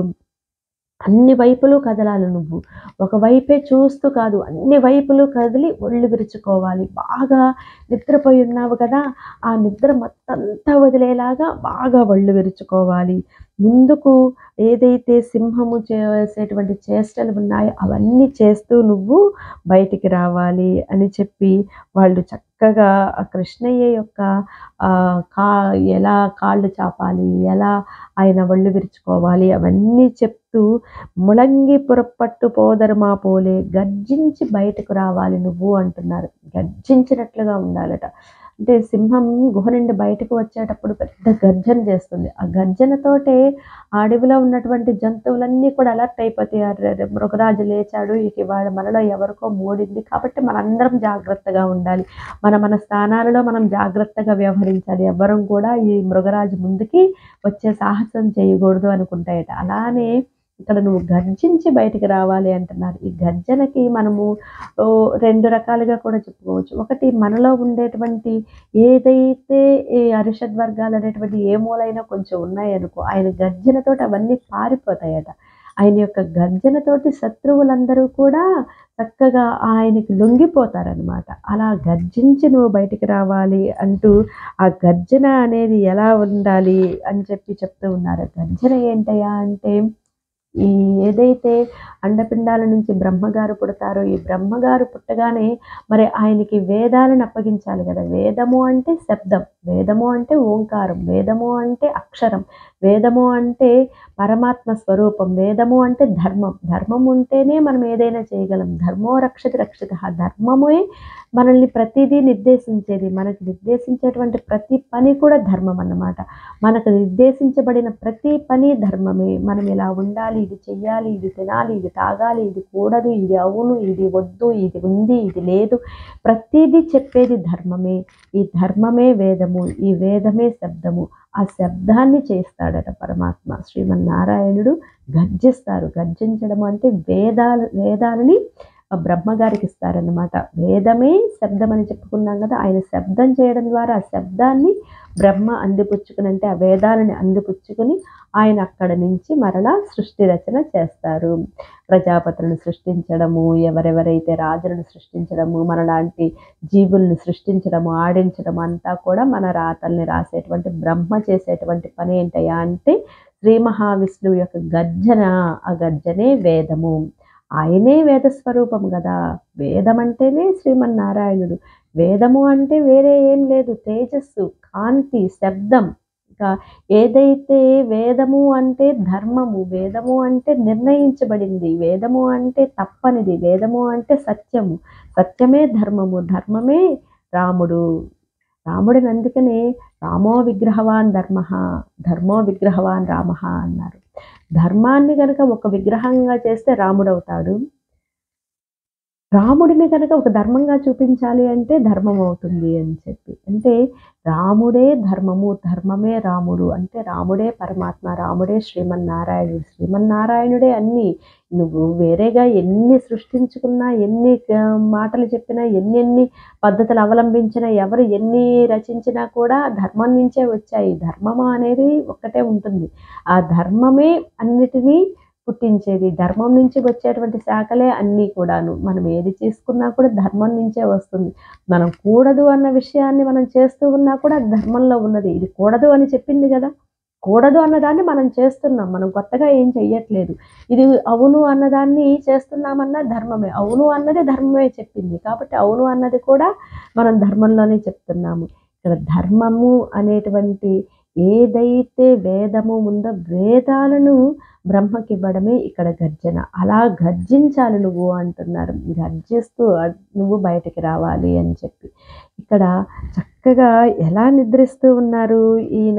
అన్ని వైపులు కదలాలి నువ్వు. ఒకవైపే చూస్తూ కాదు, అన్ని వైపులు కదిలి ఒళ్ళు విరుచుకోవాలి. బాగా నిద్రపోయి ఉన్నావు కదా, ఆ నిద్ర మొత్తంతా వదిలేలాగా బాగా ఒళ్ళు విరుచుకోవాలి. ముందుకు ఏదైతే సింహము చేసేటువంటి చేష్టలు ఉన్నాయో అవన్నీ చేస్తూ నువ్వు బయటికి రావాలి అని చెప్పి వాళ్ళు చక్కగా ఆ కృష్ణయ్య యొక్క కా ఎలా కాళ్ళు చాపాలి, ఎలా ఆయన ఒళ్ళు విరుచుకోవాలి అవన్నీ చెప్తూ ముళంగి పురపట్టు పోదరమా పోలే గర్జించి బయటకు రావాలి నువ్వు అంటున్నారు. గర్జించినట్లుగా ఉండాలట. అంటే సింహం గుహ నుండి బయటకు వచ్చేటప్పుడు పెద్ద గర్జన చేస్తుంది. ఆ గర్జనతోటే అడవిలో ఉన్నటువంటి జంతువులన్నీ కూడా అలర్ట్ అయిపోతాయి. అర్రే మృగరాజు లేచాడు, ఇక ఇవాళ మనలో ఎవరికో మూడింది కాబట్టి మనందరం జాగ్రత్తగా ఉండాలి. మన మన స్థానాలలో మనం జాగ్రత్తగా వ్యవహరించాలి. ఎవ్వరం కూడా ఈ మృగరాజు ముందుకి వచ్చే సాహసం చేయకూడదు అనుకుంటాయట. అలానే ఇక్కడ నువ్వు గర్జించి బయటికి రావాలి అంటున్నారు. ఈ గర్జనకి మనము రెండు రకాలుగా కూడా చెప్పుకోవచ్చు. ఒకటి మనలో ఉండేటువంటి ఏదైతే ఈ అరిషడ్ వర్గాలు అనేటువంటి ఏ మూలైనా కొంచెం ఉన్నాయనుకో, ఆయన గర్జనతోటి అవన్నీ పారిపోతాయట. ఆయన యొక్క గర్జనతోటి శత్రువులందరూ కూడా చక్కగా ఆయనకి లొంగిపోతారనమాట. అలా గర్జించి నువ్వు బయటికి రావాలి అంటూ ఆ గర్జన అనేది ఎలా ఉండాలి అని చెప్పి చెప్తూ ఉన్నారు. గర్జన ఏంటయ్యా అంటే ఈ ఏదైతే అండపిండాల నుంచి బ్రహ్మగారు పుడతారో ఈ బ్రహ్మగారు పుట్టగానే మరి ఆయనకి వేదాలను అప్పగించాలి కదా. వేదము అంటే శబ్దం, వేదము అంటే ఓంకారం, వేదము అంటే అక్షరం, వేదము అంటే పరమాత్మ స్వరూపం, వేదము అంటే ధర్మం. ధర్మం ఉంటేనే మనం ఏదైనా చేయగలం. ధర్మో రక్షతి రక్షిత. ధర్మమే మనల్ని ప్రతిదీ నిర్దేశించేది. మనకు నిర్దేశించేటువంటి ప్రతి పని కూడా ధర్మం అన్నమాట. మనకు నిర్దేశించబడిన ప్రతి పని ధర్మమే. మనం ఇలా ఉండాలి, ఇది చెయ్యాలి, ఇది తినాలి, ఇది తాగాలి, ఇది కూడదు, ఇది అవును, ఇది వద్దు, ఇది ఉంది, ఇది లేదు, ప్రతిదీ చెప్పేది ధర్మమే. ఈ ధర్మమే వేదము, ఈ వేదమే శబ్దము. ఆ శబ్దాన్ని చేస్తాడట పరమాత్మ. శ్రీమన్నారాయణుడు గర్జిస్తారు. గర్జించడం అంటే వేదాలు వేదాలని బ్రహ్మగారికి ఇస్తారన్నమాట. వేదమే శబ్దం అని చెప్పుకున్నాం కదా, ఆయన శబ్దం చేయడం ద్వారా ఆ శబ్దాన్ని బ్రహ్మ అందిపుచ్చుకుని, అంటే ఆ వేదాలని అందిపుచ్చుకుని ఆయన అక్కడ నుంచి మరలా సృష్టి రచన చేస్తారు. ప్రజాపతులను సృష్టించడము, ఎవరెవరైతే రాజులను సృష్టించడము, మనలాంటి జీవుల్ని సృష్టించడము, ఆడించడం అంతా కూడా మన రాతల్ని రాసేటువంటి బ్రహ్మ చేసేటువంటి పని ఏంటయ్యా అంటే శ్రీ మహావిష్ణువు యొక్క గర్జన. ఆ గర్జనే వేదము. ఆయనే వేద స్వరూపం కదా. వేదం అంటేనే శ్రీమన్నారాయణుడు. వేదము అంటే వేరే ఏం లేదు, తేజస్సు, కాంతి, శబ్దం. ఇంకా ఏదైతే వేదము అంటే ధర్మము, వేదము అంటే నిర్ణయించబడింది, వేదము అంటే తప్పనిది, వేదము అంటే సత్యము, సత్యమే ధర్మము, ధర్మమే రాముడు. రాముడిని అందుకనే రామో విగ్రహవాన్ ధర్మ, ధర్మో విగ్రహవాన్ రామ అన్నారు. ధర్మాన్ని కనుక ఒక విగ్రహంగా చేస్తే రాముడవుతాడు. రాముడిని కనుక ఒక ధర్మంగా చూపించాలి అంటే ధర్మం అవుతుంది అని చెప్పి. అంటే రాముడే ధర్మము, ధర్మమే రాముడు. అంటే రాముడే పరమాత్మ, రాముడే శ్రీమన్నారాయణుడు, శ్రీమన్నారాయణుడే అన్నీ. నువ్వు వేరేగా ఎన్ని సృష్టించుకున్నా, ఎన్ని మాటలు చెప్పినా, ఎన్నెన్ని పద్ధతులు అవలంబించినా, ఎవరు ఎన్ని రచించినా కూడా ధర్మం నుంచే వచ్చాయి. ధర్మము అనేది ఒక్కటే ఉంటుంది. ఆ ధర్మమే అన్నిటినీ పుట్టించేది. ధర్మం నుంచి వచ్చేటువంటి శాఖలే అన్నీ కూడాను. మనం ఏది చేసుకున్నా కూడా ధర్మం నుంచే వస్తుంది. మనం కూడదు అన్న విషయాన్ని మనం చేస్తూ ఉన్నా కూడా ధర్మంలో ఉన్నది. ఇది కూడదు అని చెప్పింది కదా, కూడదు అన్నదాన్ని మనం చేస్తున్నాం. మనం కొత్తగా ఏం చెయ్యట్లేదు. ఇది అవును అన్నదాన్ని చేస్తున్నామన్నా ధర్మమే. అవును అన్నది ధర్మమే చెప్పింది కాబట్టి అవును అన్నది కూడా మనం ధర్మంలోనే చెప్తున్నాము. ఇక్కడ ధర్మము అనేటువంటి ఏదైతే వేదము ఉందో వేదాలను బ్రహ్మకి ఇవ్వడమే ఇక్కడ గర్జన. అలా గర్జించాలి నువ్వు అంటున్నారు. గర్జిస్తూ నువ్వు బయటికి రావాలి అని చెప్పి ఇక్కడ చక్కగా ఎలా నిద్రిస్తూ ఉన్నారు ఈయన.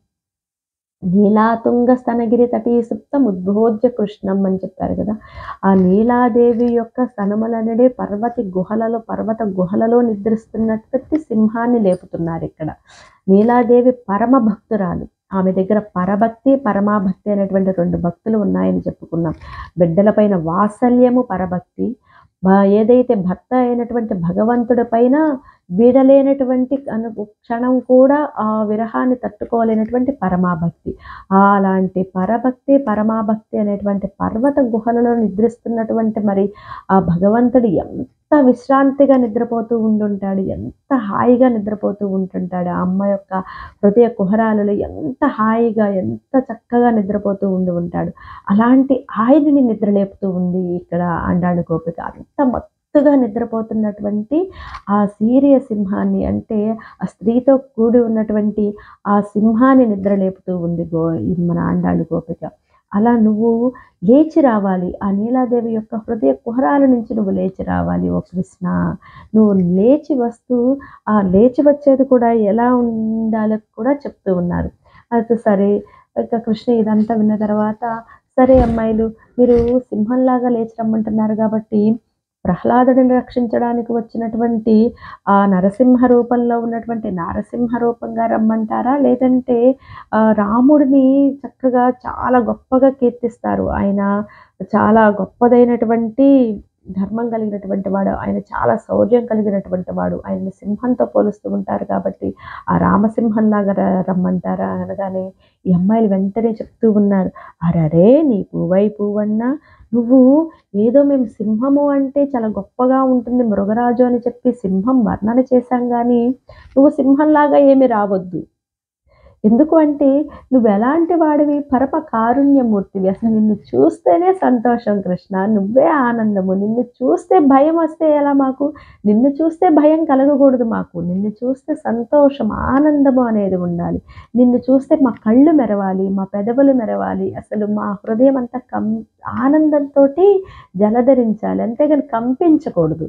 నీలాతుంగ స్తనగిరి తటీ సుప్తం ఉద్భోజ్య కృష్ణం అని చెప్పారు కదా. ఆ నీలాదేవి యొక్క స్తనములనడే పర్వతి గుహలలో పర్వత గుహలలో నిద్రిస్తున్నటువంటి సింహాన్ని లేపుతున్నారు ఇక్కడ. నీలాదేవి పరమ భక్తురాలు. ఆమె దగ్గర పరభక్తి, పరమాభక్తి అనేటువంటి రెండు భక్తులు ఉన్నాయని చెప్పుకున్నాం. బిడ్డలపైన వాత్సల్యము పరభక్తి, ఏదైతే భర్త అయినటువంటి భగవంతుడి పైన వీడలేనటువంటి అను క్షణం కూడా ఆ విరహాన్ని తట్టుకోలేనటువంటి పరమాభక్తి. అలాంటి పరభక్తి, పరమాభక్తి అనేటువంటి పర్వత గుహలలో నిద్రిస్తున్నటువంటి మరి ఆ భగవంతుడు ఎంత విశ్రాంతిగా నిద్రపోతూ ఉండుంటాడు, ఎంత హాయిగా నిద్రపోతూ ఉంటుంటాడు. ఆ అమ్మ యొక్క హృదయ కుహరాలలో ఎంత హాయిగా, ఎంత చక్కగా నిద్రపోతూ ఉండి ఉంటాడు. అలాంటి ఆయనని నిద్రలేపుతూ ఉంది ఇక్కడ ఆండాళ్ గోపిక. అంత మత్తుగా నిద్రపోతున్నటువంటి ఆ సీరియ సింహాన్ని, అంటే ఆ స్త్రీతో కూడి ఉన్నటువంటి ఆ సింహాన్ని నిద్రలేపుతూ ఉంది గో మన ఆండాళ్ గోపిక. అలా నువ్వు లేచి రావాలి. ఆ నీలాదేవి యొక్క హృదయ కుహరాల నుంచి నువ్వు లేచి రావాలి. ఓ కృష్ణ, నువ్వు లేచి వస్తూ ఆ లేచి వచ్చేది కూడా ఎలా ఉండాలో కూడా చెప్తూ ఉన్నారు. అయితే సరే ఇక కృష్ణ ఇదంతా విన్న తర్వాత, సరే అమ్మాయిలు మీరు సింహంలాగా లేచి రమ్మంటున్నారు కాబట్టి ప్రహ్లాదుడిని రక్షించడానికి వచ్చినటువంటి ఆ నరసింహ రూపంలో ఉన్నటువంటి నారసింహ రూపంగా రమ్మంటారా, లేదంటే రాముడిని చక్కగా చాలా గొప్పగా కీర్తిస్తారు. ఆయన చాలా గొప్పదైనటువంటి ధర్మం కలిగినటువంటి వాడు, ఆయన చాలా శౌర్యం కలిగినటువంటి వాడు, ఆయన్ని సింహంతో పోలుస్తూ ఉంటారు కాబట్టి ఆ రామసింహంలాగా రమ్మంటారా అనగానే ఈ అమ్మాయిలు వెంటనే చెప్తూ ఉన్నారు, అరరే నీ పువ్వై పువ్వన్నా, నువ్వు ఏదో మేము సింహము అంటే చాలా గొప్పగా ఉంటుంది మృగరాజు అని చెప్పి సింహం వర్ణన చేశాం కానీ నువ్వు సింహంలాగా ఏమి రావద్దు. ఎందుకు అంటే నువ్వు ఎలాంటి వాడివి, పరమ కారుణ్యమూర్తివి. అసలు నిన్ను చూస్తేనే సంతోషం కృష్ణ, నువ్వే ఆనందము. నిన్ను చూస్తే భయం వస్తే ఎలా మాకు, నిన్ను చూస్తే భయం కలగకూడదు మాకు. నిన్ను చూస్తే సంతోషం, ఆనందము అనేది ఉండాలి. నిన్ను చూస్తే మా కళ్ళు మెరవాలి, మా పెదవులు మెరవాలి, అసలు మా హృదయం అంతా కం ఆనందంతో జలధరించాలి, అంతేగాని కంపించకూడదు.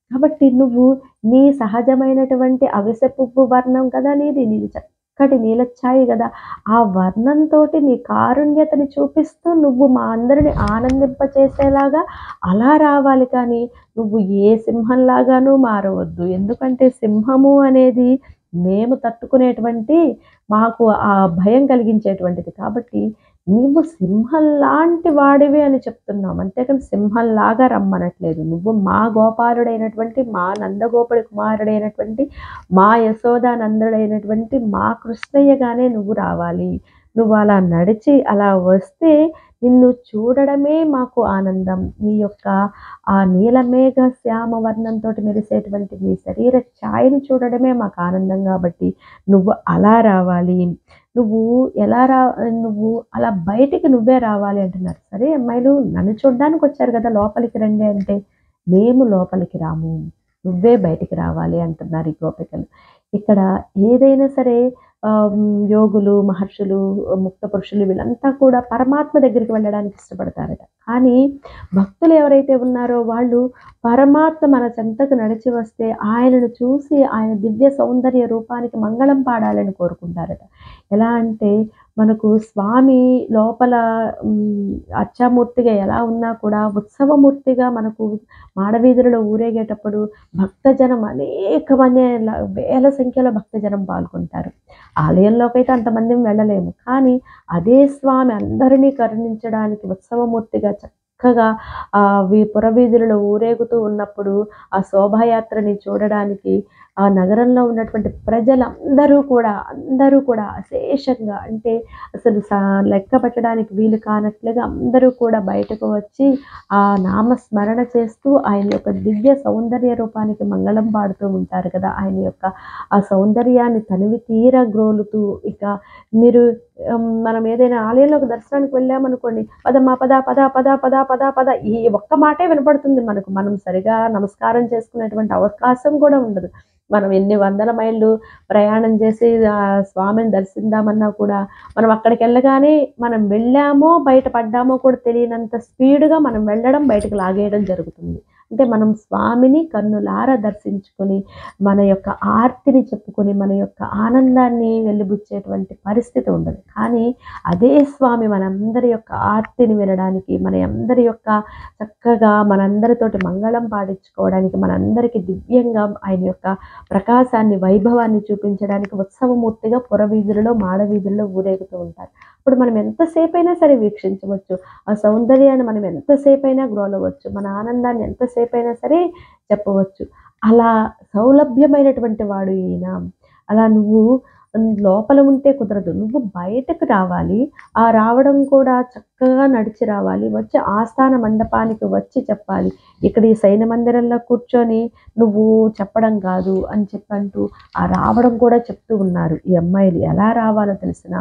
కాబట్టి నువ్వు నీ సహజమైనటువంటి అవిసె పువ్వు వర్ణం కదా నీది. నీది చక్కటి నీలచ్ఛాయి గదా! ఆ వర్ణంతోటి నీ కారుణ్యతని చూపిస్తూ నువ్వు మా అందరిని ఆనందింపచేసేలాగా అలా రావాలి కానీ, నువ్వు ఏ సింహంలాగానూ మారవద్దు. ఎందుకంటే సింహము అనేది మేము తట్టుకునేటువంటి మాకు ఆ భయం కలిగించేటువంటిది. కాబట్టి నువ్వు సింహంలాంటి వాడివి అని చెప్తున్నాం. అంతేకాని సింహంలాగా రమ్మనట్లేదు. నువ్వు మా గోపాలుడైనటువంటి, మా నందగోపుడి కుమారుడైనటువంటి, మా యశోదానందుడైనటువంటి మా కృష్ణయ్యగానే నువ్వు రావాలి. నువ్వు అలా నడిచి అలా వస్తే నిన్ను చూడడమే మాకు ఆనందం. నీ యొక్క ఆ నీలమేఘ శ్యామ వర్ణంతోటి మెరిసేటువంటి నీ శరీర ఛాయని చూడడమే మాకు ఆనందం గాబట్టి, నువ్వు అలా రావాలి. నువ్వు ఎలా రా నువ్వు అలా బయటికి నువ్వే రావాలి అంటున్నారు. సరే అమ్మాయిలు నన్ను చూడ్డానికొచ్చారు గదా! లోపలికి రండి అంటే, మేము లోపలికి రాము. నువ్వే బయటికి రావాలి అంటున్నారు ఈ గోపికలు. ఇక్కడ ఏదైనా సరే ఆహ్, హ్మ్, యోగులు, మహర్షులు, ముక్త పురుషులు వీళ్ళంతా కూడా పరమాత్మ దగ్గరికి వెళ్ళడానికి ఇష్టపడతారట. కానీ భక్తులు ఎవరైతే ఉన్నారో వాళ్ళు పరమాత్మ మన చెంతకు నడిచి వస్తే ఆయనను చూసి ఆయన దివ్య సౌందర్య రూపానికి మంగళం పాడాలని కోరుకుంటారట. ఎలా అంటే మనకు స్వామి లోపల హ్మ్, అర్చామూర్తిగా ఎలా ఉన్నా కూడా ఉత్సవమూర్తిగా మనకు మాడవీధులలో ఊరేగేటప్పుడు భక్తజనం అనేకమంది ల వేల సంఖ్యలో భక్తజనం పాల్గొంటారు. ఆలయంలోకైతే అంతమందిం వెళ్ళలేము. కానీ అదే స్వామి అందరినీ కరుణించడానికి ఉత్సవమూర్తిగా చక్కగా ఆహ్, వి పురవీధులలో ఊరేగుతూ ఉన్నప్పుడు ఆ శోభాయాత్రని చూడడానికి ఆ నగరంలో ఉన్నటువంటి ప్రజలందరూ కూడా, అందరూ కూడా అశేషంగా అంటే అసలు సా లెక్క పెట్టడానికి వీలు కానట్లుగా అందరూ కూడా బయటకు వచ్చి ఆ నామస్మరణ చేస్తూ ఆయన యొక్క దివ్య సౌందర్య రూపానికి మంగళం పాడుతూ ఉంటారు కదా! ఆయన యొక్క ఆ సౌందర్యాన్ని తనివి తీరా గ్రోలుతూ ఇక మీరు ఆహ్, మనం ఏదైనా ఆలయంలోకి దర్శనానికి వెళ్ళామనుకోండి, పదమ్మా పద, పద, పద, పద, పద, పద ఈ ఒక్క మాటే వినపడుతుంది మనకు. మనం సరిగా నమస్కారం చేసుకునేటువంటి అవకాశం కూడా ఉండదు. మనం ఎన్ని వందల మైళ్ళు ప్రయాణం చేసి ఆహ్, స్వామిని దర్శిందామన్నా కూడా మనం అక్కడికెళ్ళగానే మనం వెళ్ళామో, బయట పడ్డామో కూడా తెలియనంత స్పీడ్‌గా మనం వెళ్ళడం, బయటకు లాగేయడం జరుగుతుంది. అంటే మనం స్వామిని కన్నులారా దర్శించుకొని, మన యొక్క ఆర్తిని చెప్పుకొని, మన యొక్క ఆనందాన్ని వెలిబుచ్చేటువంటి పరిస్థితి ఉండదు. కానీ అదే స్వామి మనందరి యొక్క ఆర్తిని వినడానికి, మన అందరి యొక్క చక్కగా మనందరితోటి మంగళం పాడించుకోవడానికి, మనందరికీ దివ్యంగా ఆయన యొక్క ప్రకాశాన్ని, వైభవాన్ని చూపించడానికి ఉత్సవమూర్తిగా పురవీధులలో, మాడవీధుల్లో ఊరేగుతూ ఉంటారు. అప్పుడు మనం ఎంతసేపైనా సరే వీక్షించవచ్చు. ఆ సౌందర్యాన్ని మనం ఎంతసేపైనా గ్రోలవచ్చు. మన ఆనందాన్ని ఎంతసేపైనా సరే చెప్పవచ్చు. అలా సౌలభ్యమైనటువంటి వాడు ఈయన. అలా నువ్వు హ్మ్, లోపల ఉంటే కుదరదు. నువ్వు బయటకు రావాలి. ఆ రావడం కూడా చక్కగా నడిచి రావాలి. వచ్చి ఆస్థాన మండపానికి వచ్చి చెప్పాలి. ఇక్కడ ఈ శయన మందిరంలో కూర్చొని నువ్వు చెప్పడం కాదు అని చెప్పంటూ ఆ రావడం కూడా చెప్తూ ఉన్నారు. ఈ అమ్మాయిలు ఎలా రావాలో తెలిసినా?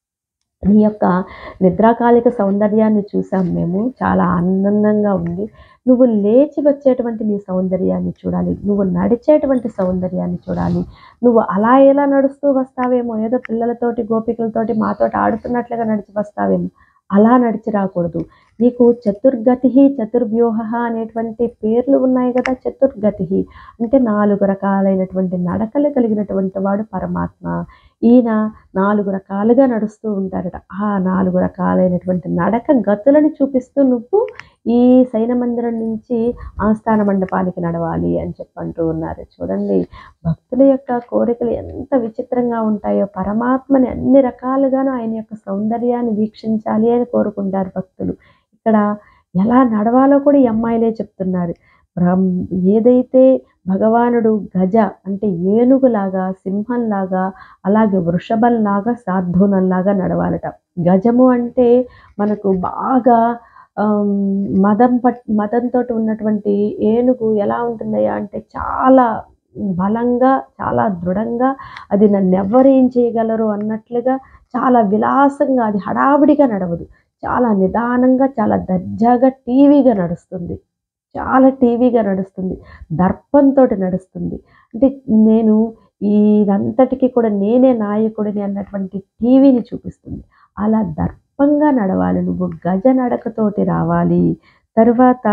నీ యొక్క నిద్రాకాలిక సౌందర్యాన్ని చూసాం మేము. చాలా ఆనందంగా ఉంది. నువ్వు లేచి వచ్చేటువంటి నీ సౌందర్యాన్ని చూడాలి. నువ్వు నడిచేటువంటి సౌందర్యాన్ని చూడాలి. నువ్వు అలా ఎలా నడుస్తూ వస్తావేమో, ఏదో పిల్లలతోటి, గోపికలతోటి మాతోటి ఆడుతున్నట్లుగా నడిచి వస్తావేమో, అలా నడిచి రాకూడదు. నీకు చతుర్గతిః, చతుర్వ్యూహః అనేటువంటి పేర్లు ఉన్నాయి గదా! చతుర్గతిః అంటే నాలుగు రకాలైనటువంటి నడకలు కలిగినటువంటి వాడు పరమాత్మ. ఈయన నాలుగు రకాలుగా నడుస్తూ ఉంటారట. ఆ నాలుగు రకాలైనటువంటి నడక గతులను చూపిస్తూ నువ్వు ఈ శయన మందిరం నుంచి ఆస్థాన మండపానికి నడవాలి అని చెప్పంటూ ఉన్నారు. చూడండి భక్తుల యొక్క కోరికలు ఎంత విచిత్రంగా ఉంటాయో, పరమాత్మని అన్ని రకాలుగాను ఆయన యొక్క సౌందర్యాన్ని వీక్షించాలి అని కోరుకుంటారు భక్తులు. ఇక్కడ ఎలా నడవాలో కూడా ఈ అమ్మాయిలే చెప్తున్నారు. బ్రహ్మ్ ఏదైతే భగవానుడు గజ అంటే ఏనుగులాగా, సింహంలాగా, అలాగే వృషభంలాగా, శార్దూలంలాగా నడవాలట. గజము అంటే మనకు బాగా ఆహ్, మదం పట్ మదంతోటి ఉన్నటువంటి ఏనుగు ఎలా ఉంటుందయ్యా అంటే చాలా బలంగా, చాలా దృఢంగా అది నన్నెవ్వరేం చేయగలరు అన్నట్లుగా చాలా విలాసంగా అది హడావిడిగా నడవదు. చాలా నిదానంగా, చాలా దర్జాగా, టీవీగా నడుస్తుంది. చాలా టీవీగా నడుస్తుంది. దర్పంతోటి నడుస్తుంది. అంటే నేను ఇదంతటికి కూడా నేనే నాయకుడిని అన్నటువంటి టీవీని చూపిస్తుంది. అలా దర్పంగా నడవాలి నువ్వు. గజ నడకతోటి రావాలి. తరువాత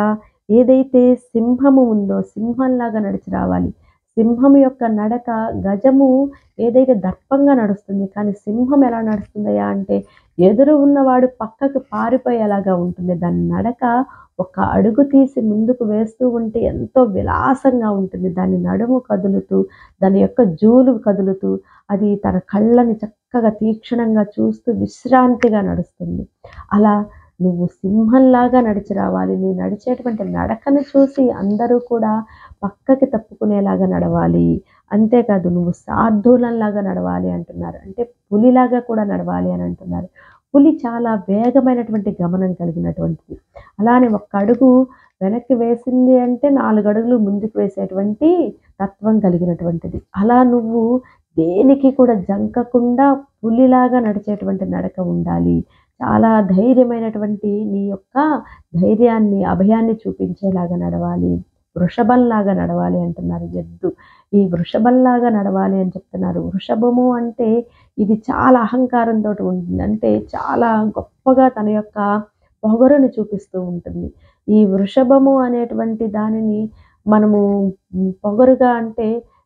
ఏదైతే సింహము ఉందో సింహంలాగా నడిచి రావాలి. సింహం యొక్క నడక, గజము ఏదైతే దర్పంగా నడుస్తుంది. కానీ సింహం ఎలా నడుస్తుందయ్యా అంటే ఎదురు ఉన్నవాడు పక్కకు పారిపోయేలాగా ఉంటుంది. దాని నడక ఒక అడుగు తీసి ముందుకు వేస్తూ ఉంటే ఎంతో విలాసంగా ఉంటుంది. దాని నడుము కదులుతూ, దాని యొక్క జూలు కదులుతూ, అది తన కళ్ళని చక్కగా తీక్షణంగా చూస్తూ విశ్రాంతిగా నడుస్తుంది. అలా నువ్వు సింహంలాగా నడిచి రావాలి. నీ నడిచేటువంటి నడకను చూసి అందరూ కూడా పక్కకి తప్పుకునేలాగా నడవాలి. అంతేకాదు నువ్వు శార్దూలంలాగా నడవాలి అంటున్నారు. అంటే పులిలాగా కూడా నడవాలి అని అంటున్నారు. పులి చాలా వేగమైనటువంటి గమనం కలిగినటువంటిది. అలానే ఒక్క అడుగు వెనక్కి వేసింది అంటే నాలుగు అడుగులు ముందుకు వేసేటువంటి తత్వం కలిగినటువంటిది. అలా నువ్వు దేనికి కూడా జంకకుండా పులిలాగా నడిచేటువంటి నడక ఉండాలి. చాలా ధైర్యమైనటువంటి నీ యొక్క ధైర్యాన్ని, అభయాన్ని చూపించేలాగా నడవాలి. వృషభంలాగా నడవాలి అంటున్నారు. ఎద్దు ఈ వృషభంలాగా నడవాలి అని చెప్తున్నారు. వృషభము అంటే ఇది చాలా అహంకారంతో ఉంటుంది. అంటే చాలా గొప్పగా తన యొక్క పొగరుని చూపిస్తూ ఉంటుంది. ఈ వృషభము అనేటువంటి దానిని మనము పొగరుగా అంటే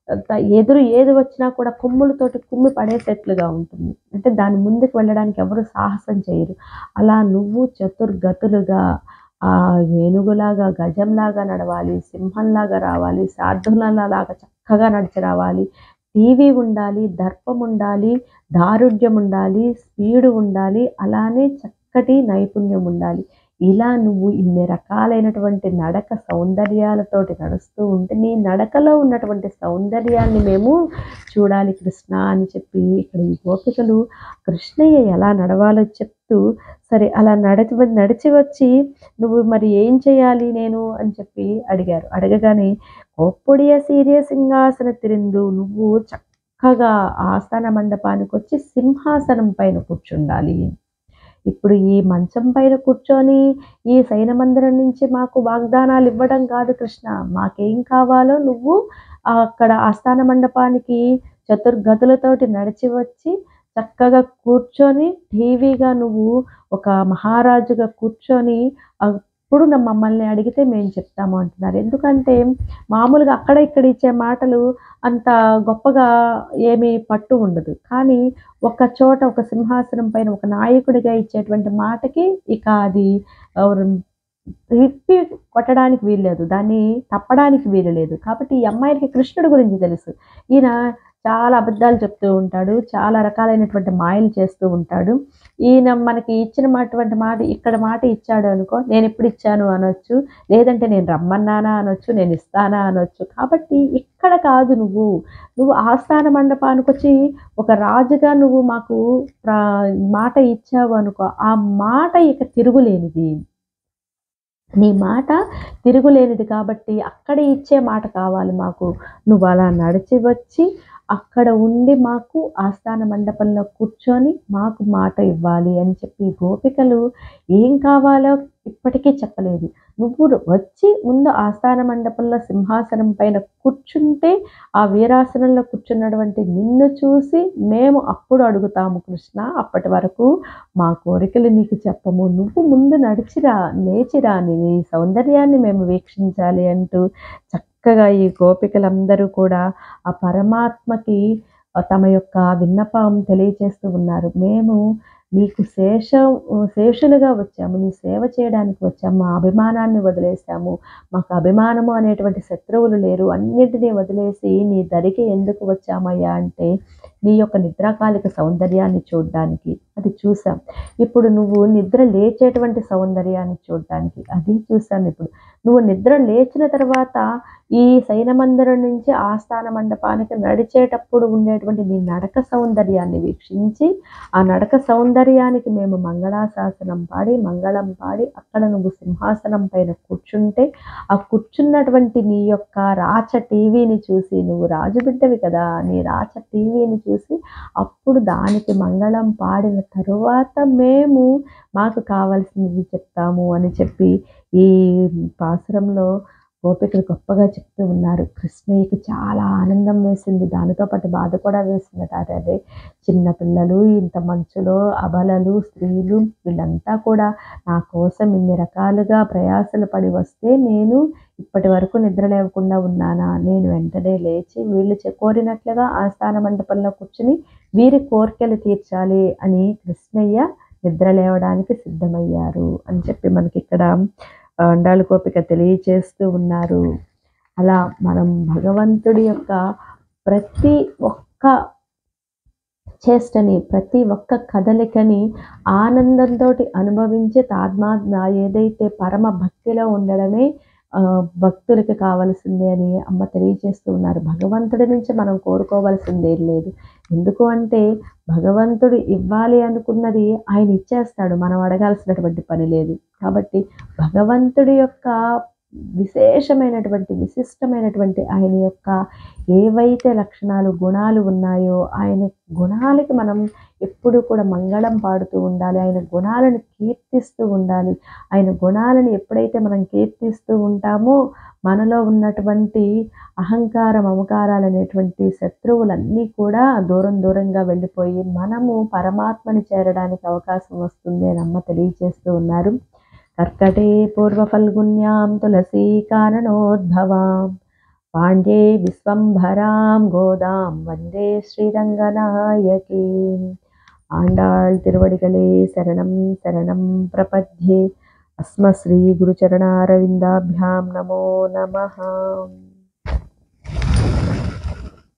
ఎదురు ఏది వచ్చినా కూడా కొమ్ములతోటి కుమ్మి పడేసేట్లుగా ఉంటుంది. అంటే దాని ముందుకు వెళ్ళడానికి ఎవరు సాహసం చేయరు. అలా నువ్వు చతుర్గతులుగా ఆ ఏనుగులాగా, గజంలాగా నడవాలి, సింహంలాగా రావాలి, శార్దూలంలాగా చక్కగా నడిచి రావాలి. టీవీ ఉండాలి, దర్పం ఉండాలి, దారుఢ్యం ఉండాలి, స్పీడు ఉండాలి, అలానే చక్కటి నైపుణ్యం ఉండాలి. ఇలా నువ్వు ఇన్ని రకాలైనటువంటి నడక సౌందర్యాలతోటి నడుస్తూ ఉంటే నీ నడకలో ఉన్నటువంటి సౌందర్యాన్ని మేము చూడాలి కృష్ణ అని చెప్పి ఇక్కడ ఈ గోపికలు కృష్ణయ్య ఎలా నడవాలో చెప్తూ, సరే అలా నడిచి నడిచి వచ్చి నువ్వు మరి ఏం చేయాలి నేను అని చెప్పి అడిగారు. అడగగానే కోప్పొడియ సీరియ సింహాసన తిరిందు, నువ్వు చక్కగా ఆస్థాన మండపానికి వచ్చి సింహాసనం పైన కూర్చుండాలి. ఇప్పుడు ఈ మంచం పైన కూర్చొని ఈ శయన మందిరం నుంచి మాకు వాగ్దానాలు ఇవ్వడం కాదు కృష్ణ. మాకేం కావాలో నువ్వు అక్కడ ఆస్థాన మండపానికి చతుర్గతులతోటి నడిచి వచ్చి చక్కగా కూర్చొని టీవీగా నువ్వు ఒక మహారాజుగా కూర్చొని అప్పుడు మమ్మల్ని అడిగితే మేము చెప్తాము అంటున్నారు. ఎందుకంటే మామూలుగా అక్కడ ఇక్కడ ఇచ్చే మాటలు అంత గొప్పగా ఏమీ పట్టు ఉండదు. కానీ ఒక చోట ఒక సింహాసనం పైన ఒక నాయకుడిగా ఇచ్చేటువంటి మాటకి ఇక అది తిప్పి కొట్టడానికి వీల్లేదు, దాన్ని తప్పడానికి వీలు లేదు. కాబట్టి ఈ అమ్మాయికి కృష్ణుడి గురించి తెలుసు. ఈయన చాలా అబద్ధాలు చెప్తూ ఉంటాడు, చాలా రకాలైనటువంటి మాయలు చేస్తూ ఉంటాడు. ఈయన మనకి ఇచ్చిన అటువంటి మాట ఇక్కడ మాట ఇచ్చాడు అనుకో, నేను ఎప్పుడు ఇచ్చాను అనొచ్చు, లేదంటే నేను రమ్మన్నానా అనొచ్చు, నేను ఇస్తానా అనొచ్చు. కాబట్టి ఇక్కడ కాదు, నువ్వు నువ్వు ఆస్థాన మండపానికి వచ్చి ఒక రాజుగా నువ్వు మాకు మాట ఇచ్చావు అనుకో, ఆ మాట ఇక తిరుగులేనిది, నీ మాట తిరుగులేనిది. కాబట్టి అక్కడ ఇచ్చే మాట కావాలి మాకు. నువ్వు అలా నడిచి వచ్చి అక్కడ ఉండి మాకు ఆస్థాన మండపంలో కూర్చొని మాకు మాట ఇవ్వాలి అని చెప్పి గోపికలు ఏం కావాలో ఇప్పటికీ చెప్పలేదు. నువ్వు వచ్చి ముందు ఆస్థాన మండపంలో సింహాసనం పైన కూర్చుంటే ఆ వీరాసనంలో కూర్చున్నటువంటి నిన్ను చూసి మేము అప్పుడు అడుగుతాము కృష్ణ. అప్పటి వరకు మా కోరికలు నీకు చెప్పము. నువ్వు ముందు నడిచిరా, లేచిరా, నీ సౌందర్యాన్ని మేము వీక్షించాలి అంటూ చక్కగా ఈ గోపికలందరూ కూడా ఆ పరమాత్మకి తమ యొక్క విన్నపం తెలియచేస్తూ ఉన్నారు. మేము నీకు శేష శేషులుగా వచ్చాము, నీ సేవ చేయడానికి వచ్చాము, మా అభిమానాన్ని వదిలేసాము, మాకు అభిమానము అనేటువంటి శత్రువులు లేరు, అన్నింటినీ వదిలేసి నీ దరికి ఎందుకు వచ్చామయ్యా అంటే నీ యొక్క నిద్రాకాలిక సౌందర్యాన్ని చూడడానికి. అది చూసాం. ఇప్పుడు నువ్వు నిద్ర లేచేటువంటి సౌందర్యాన్ని చూడడానికి, అది చూసాను. ఇప్పుడు నువ్వు నిద్ర లేచిన తర్వాత ఈ శయన మందిరం నుంచి ఆస్థాన మండపానికి నడిచేటప్పుడు ఉండేటువంటి నీ నడక సౌందర్యాన్ని వీక్షించి ఆ నడక సౌందర్యానికి మేము మంగళాశాసనం పాడి మంగళం పాడి అక్కడ నువ్వు సింహాసనం పైన కూర్చుంటే ఆ కూర్చున్నటువంటి నీ యొక్క రాచ టీవీని చూసి, నువ్వు రాజుబిడ్డవి కదా, నీ రాచ టీవీని చూసి అప్పుడు దానికి మంగళం పాడిన తరువాత మేము మాకు కావాల్సినవి చెప్తాము అని చెప్పి ఈ పాసురంలో గోపికలు గొప్పగా చెప్తూ ఉన్నారు. కృష్ణయ్యకి చాలా ఆనందం వేసింది. దానితో పాటు బాధ కూడా వేసిందట. అరే! చిన్న పిల్లలు, ఇంత మంచులో అబలలు, స్త్రీలు వీళ్ళంతా కూడా నా కోసం ఇన్ని రకాలుగా ప్రయాసలు పడి వస్తే నేను ఇప్పటి వరకు నిద్ర లేవకుండా ఉన్నానా? నేను వెంటనే లేచి వీళ్ళు చె కోరినట్లుగా ఆస్థాన మండపంలో కూర్చుని వీరి కోర్కెలు తీర్చాలి అని కృష్ణయ్య నిద్ర లేవడానికి సిద్ధమయ్యారు అని చెప్పి మనకిక్కడ ఆండాళ్ గోపిక తెలియచేస్తూ ఉన్నారు. అలా మనం భగవంతుడి యొక్క ప్రతి ఒక్క చేష్టని, ప్రతి ఒక్క కదలికని ఆనందంతోటి అనుభవించి తాద్మాత్మ ఏదైతే పరమ భక్తిలో ఉండడమే ఆహ్, భక్తులకి కావాల్సింది అని అమ్మ తెలియజేస్తూ ఉన్నారు. భగవంతుడి నుంచి మనం కోరుకోవాల్సిందేం లేదు. ఎందుకు అంటే భగవంతుడు ఇవ్వాలి అనుకున్నది ఆయన ఇచ్చేస్తాడు. మనం అడగాల్సినటువంటి పని లేదు. కాబట్టి భగవంతుడి యొక్క విశేషమైనటువంటి, విశిష్టమైనటువంటి ఆయన యొక్క ఏవైతే లక్షణాలు, గుణాలు ఉన్నాయో ఆయన గుణాలకి మనం ఎప్పుడూ కూడా మంగళం పాడుతూ ఉండాలి. ఆయన గుణాలను కీర్తిస్తూ ఉండాలి. ఆయన గుణాలను ఎప్పుడైతే మనం కీర్తిస్తూ ఉంటామో మనలో ఉన్నటువంటి అహంకార మమకారాలు అనేటువంటి శత్రువులన్నీ కూడా దూరం దూరంగా వెళ్ళిపోయి మనము పరమాత్మని చేరడానికి అవకాశం వస్తుంది అని అమ్మ తెలియజేస్తూ ఉన్నారు. కర్కటే పూర్వఫల్గున్యాం తులసీ కారణోద్భవాం పాండ్యే విశ్వంభరాం గోదాం వందే శ్రీరంగనాయకీం. ఆండాళ్ తిరువడిகளே శరణం శరణం ప్రపద్యే. అస్మశ్రీ గురుచరణారవిందాభ్యాం నమో నమః.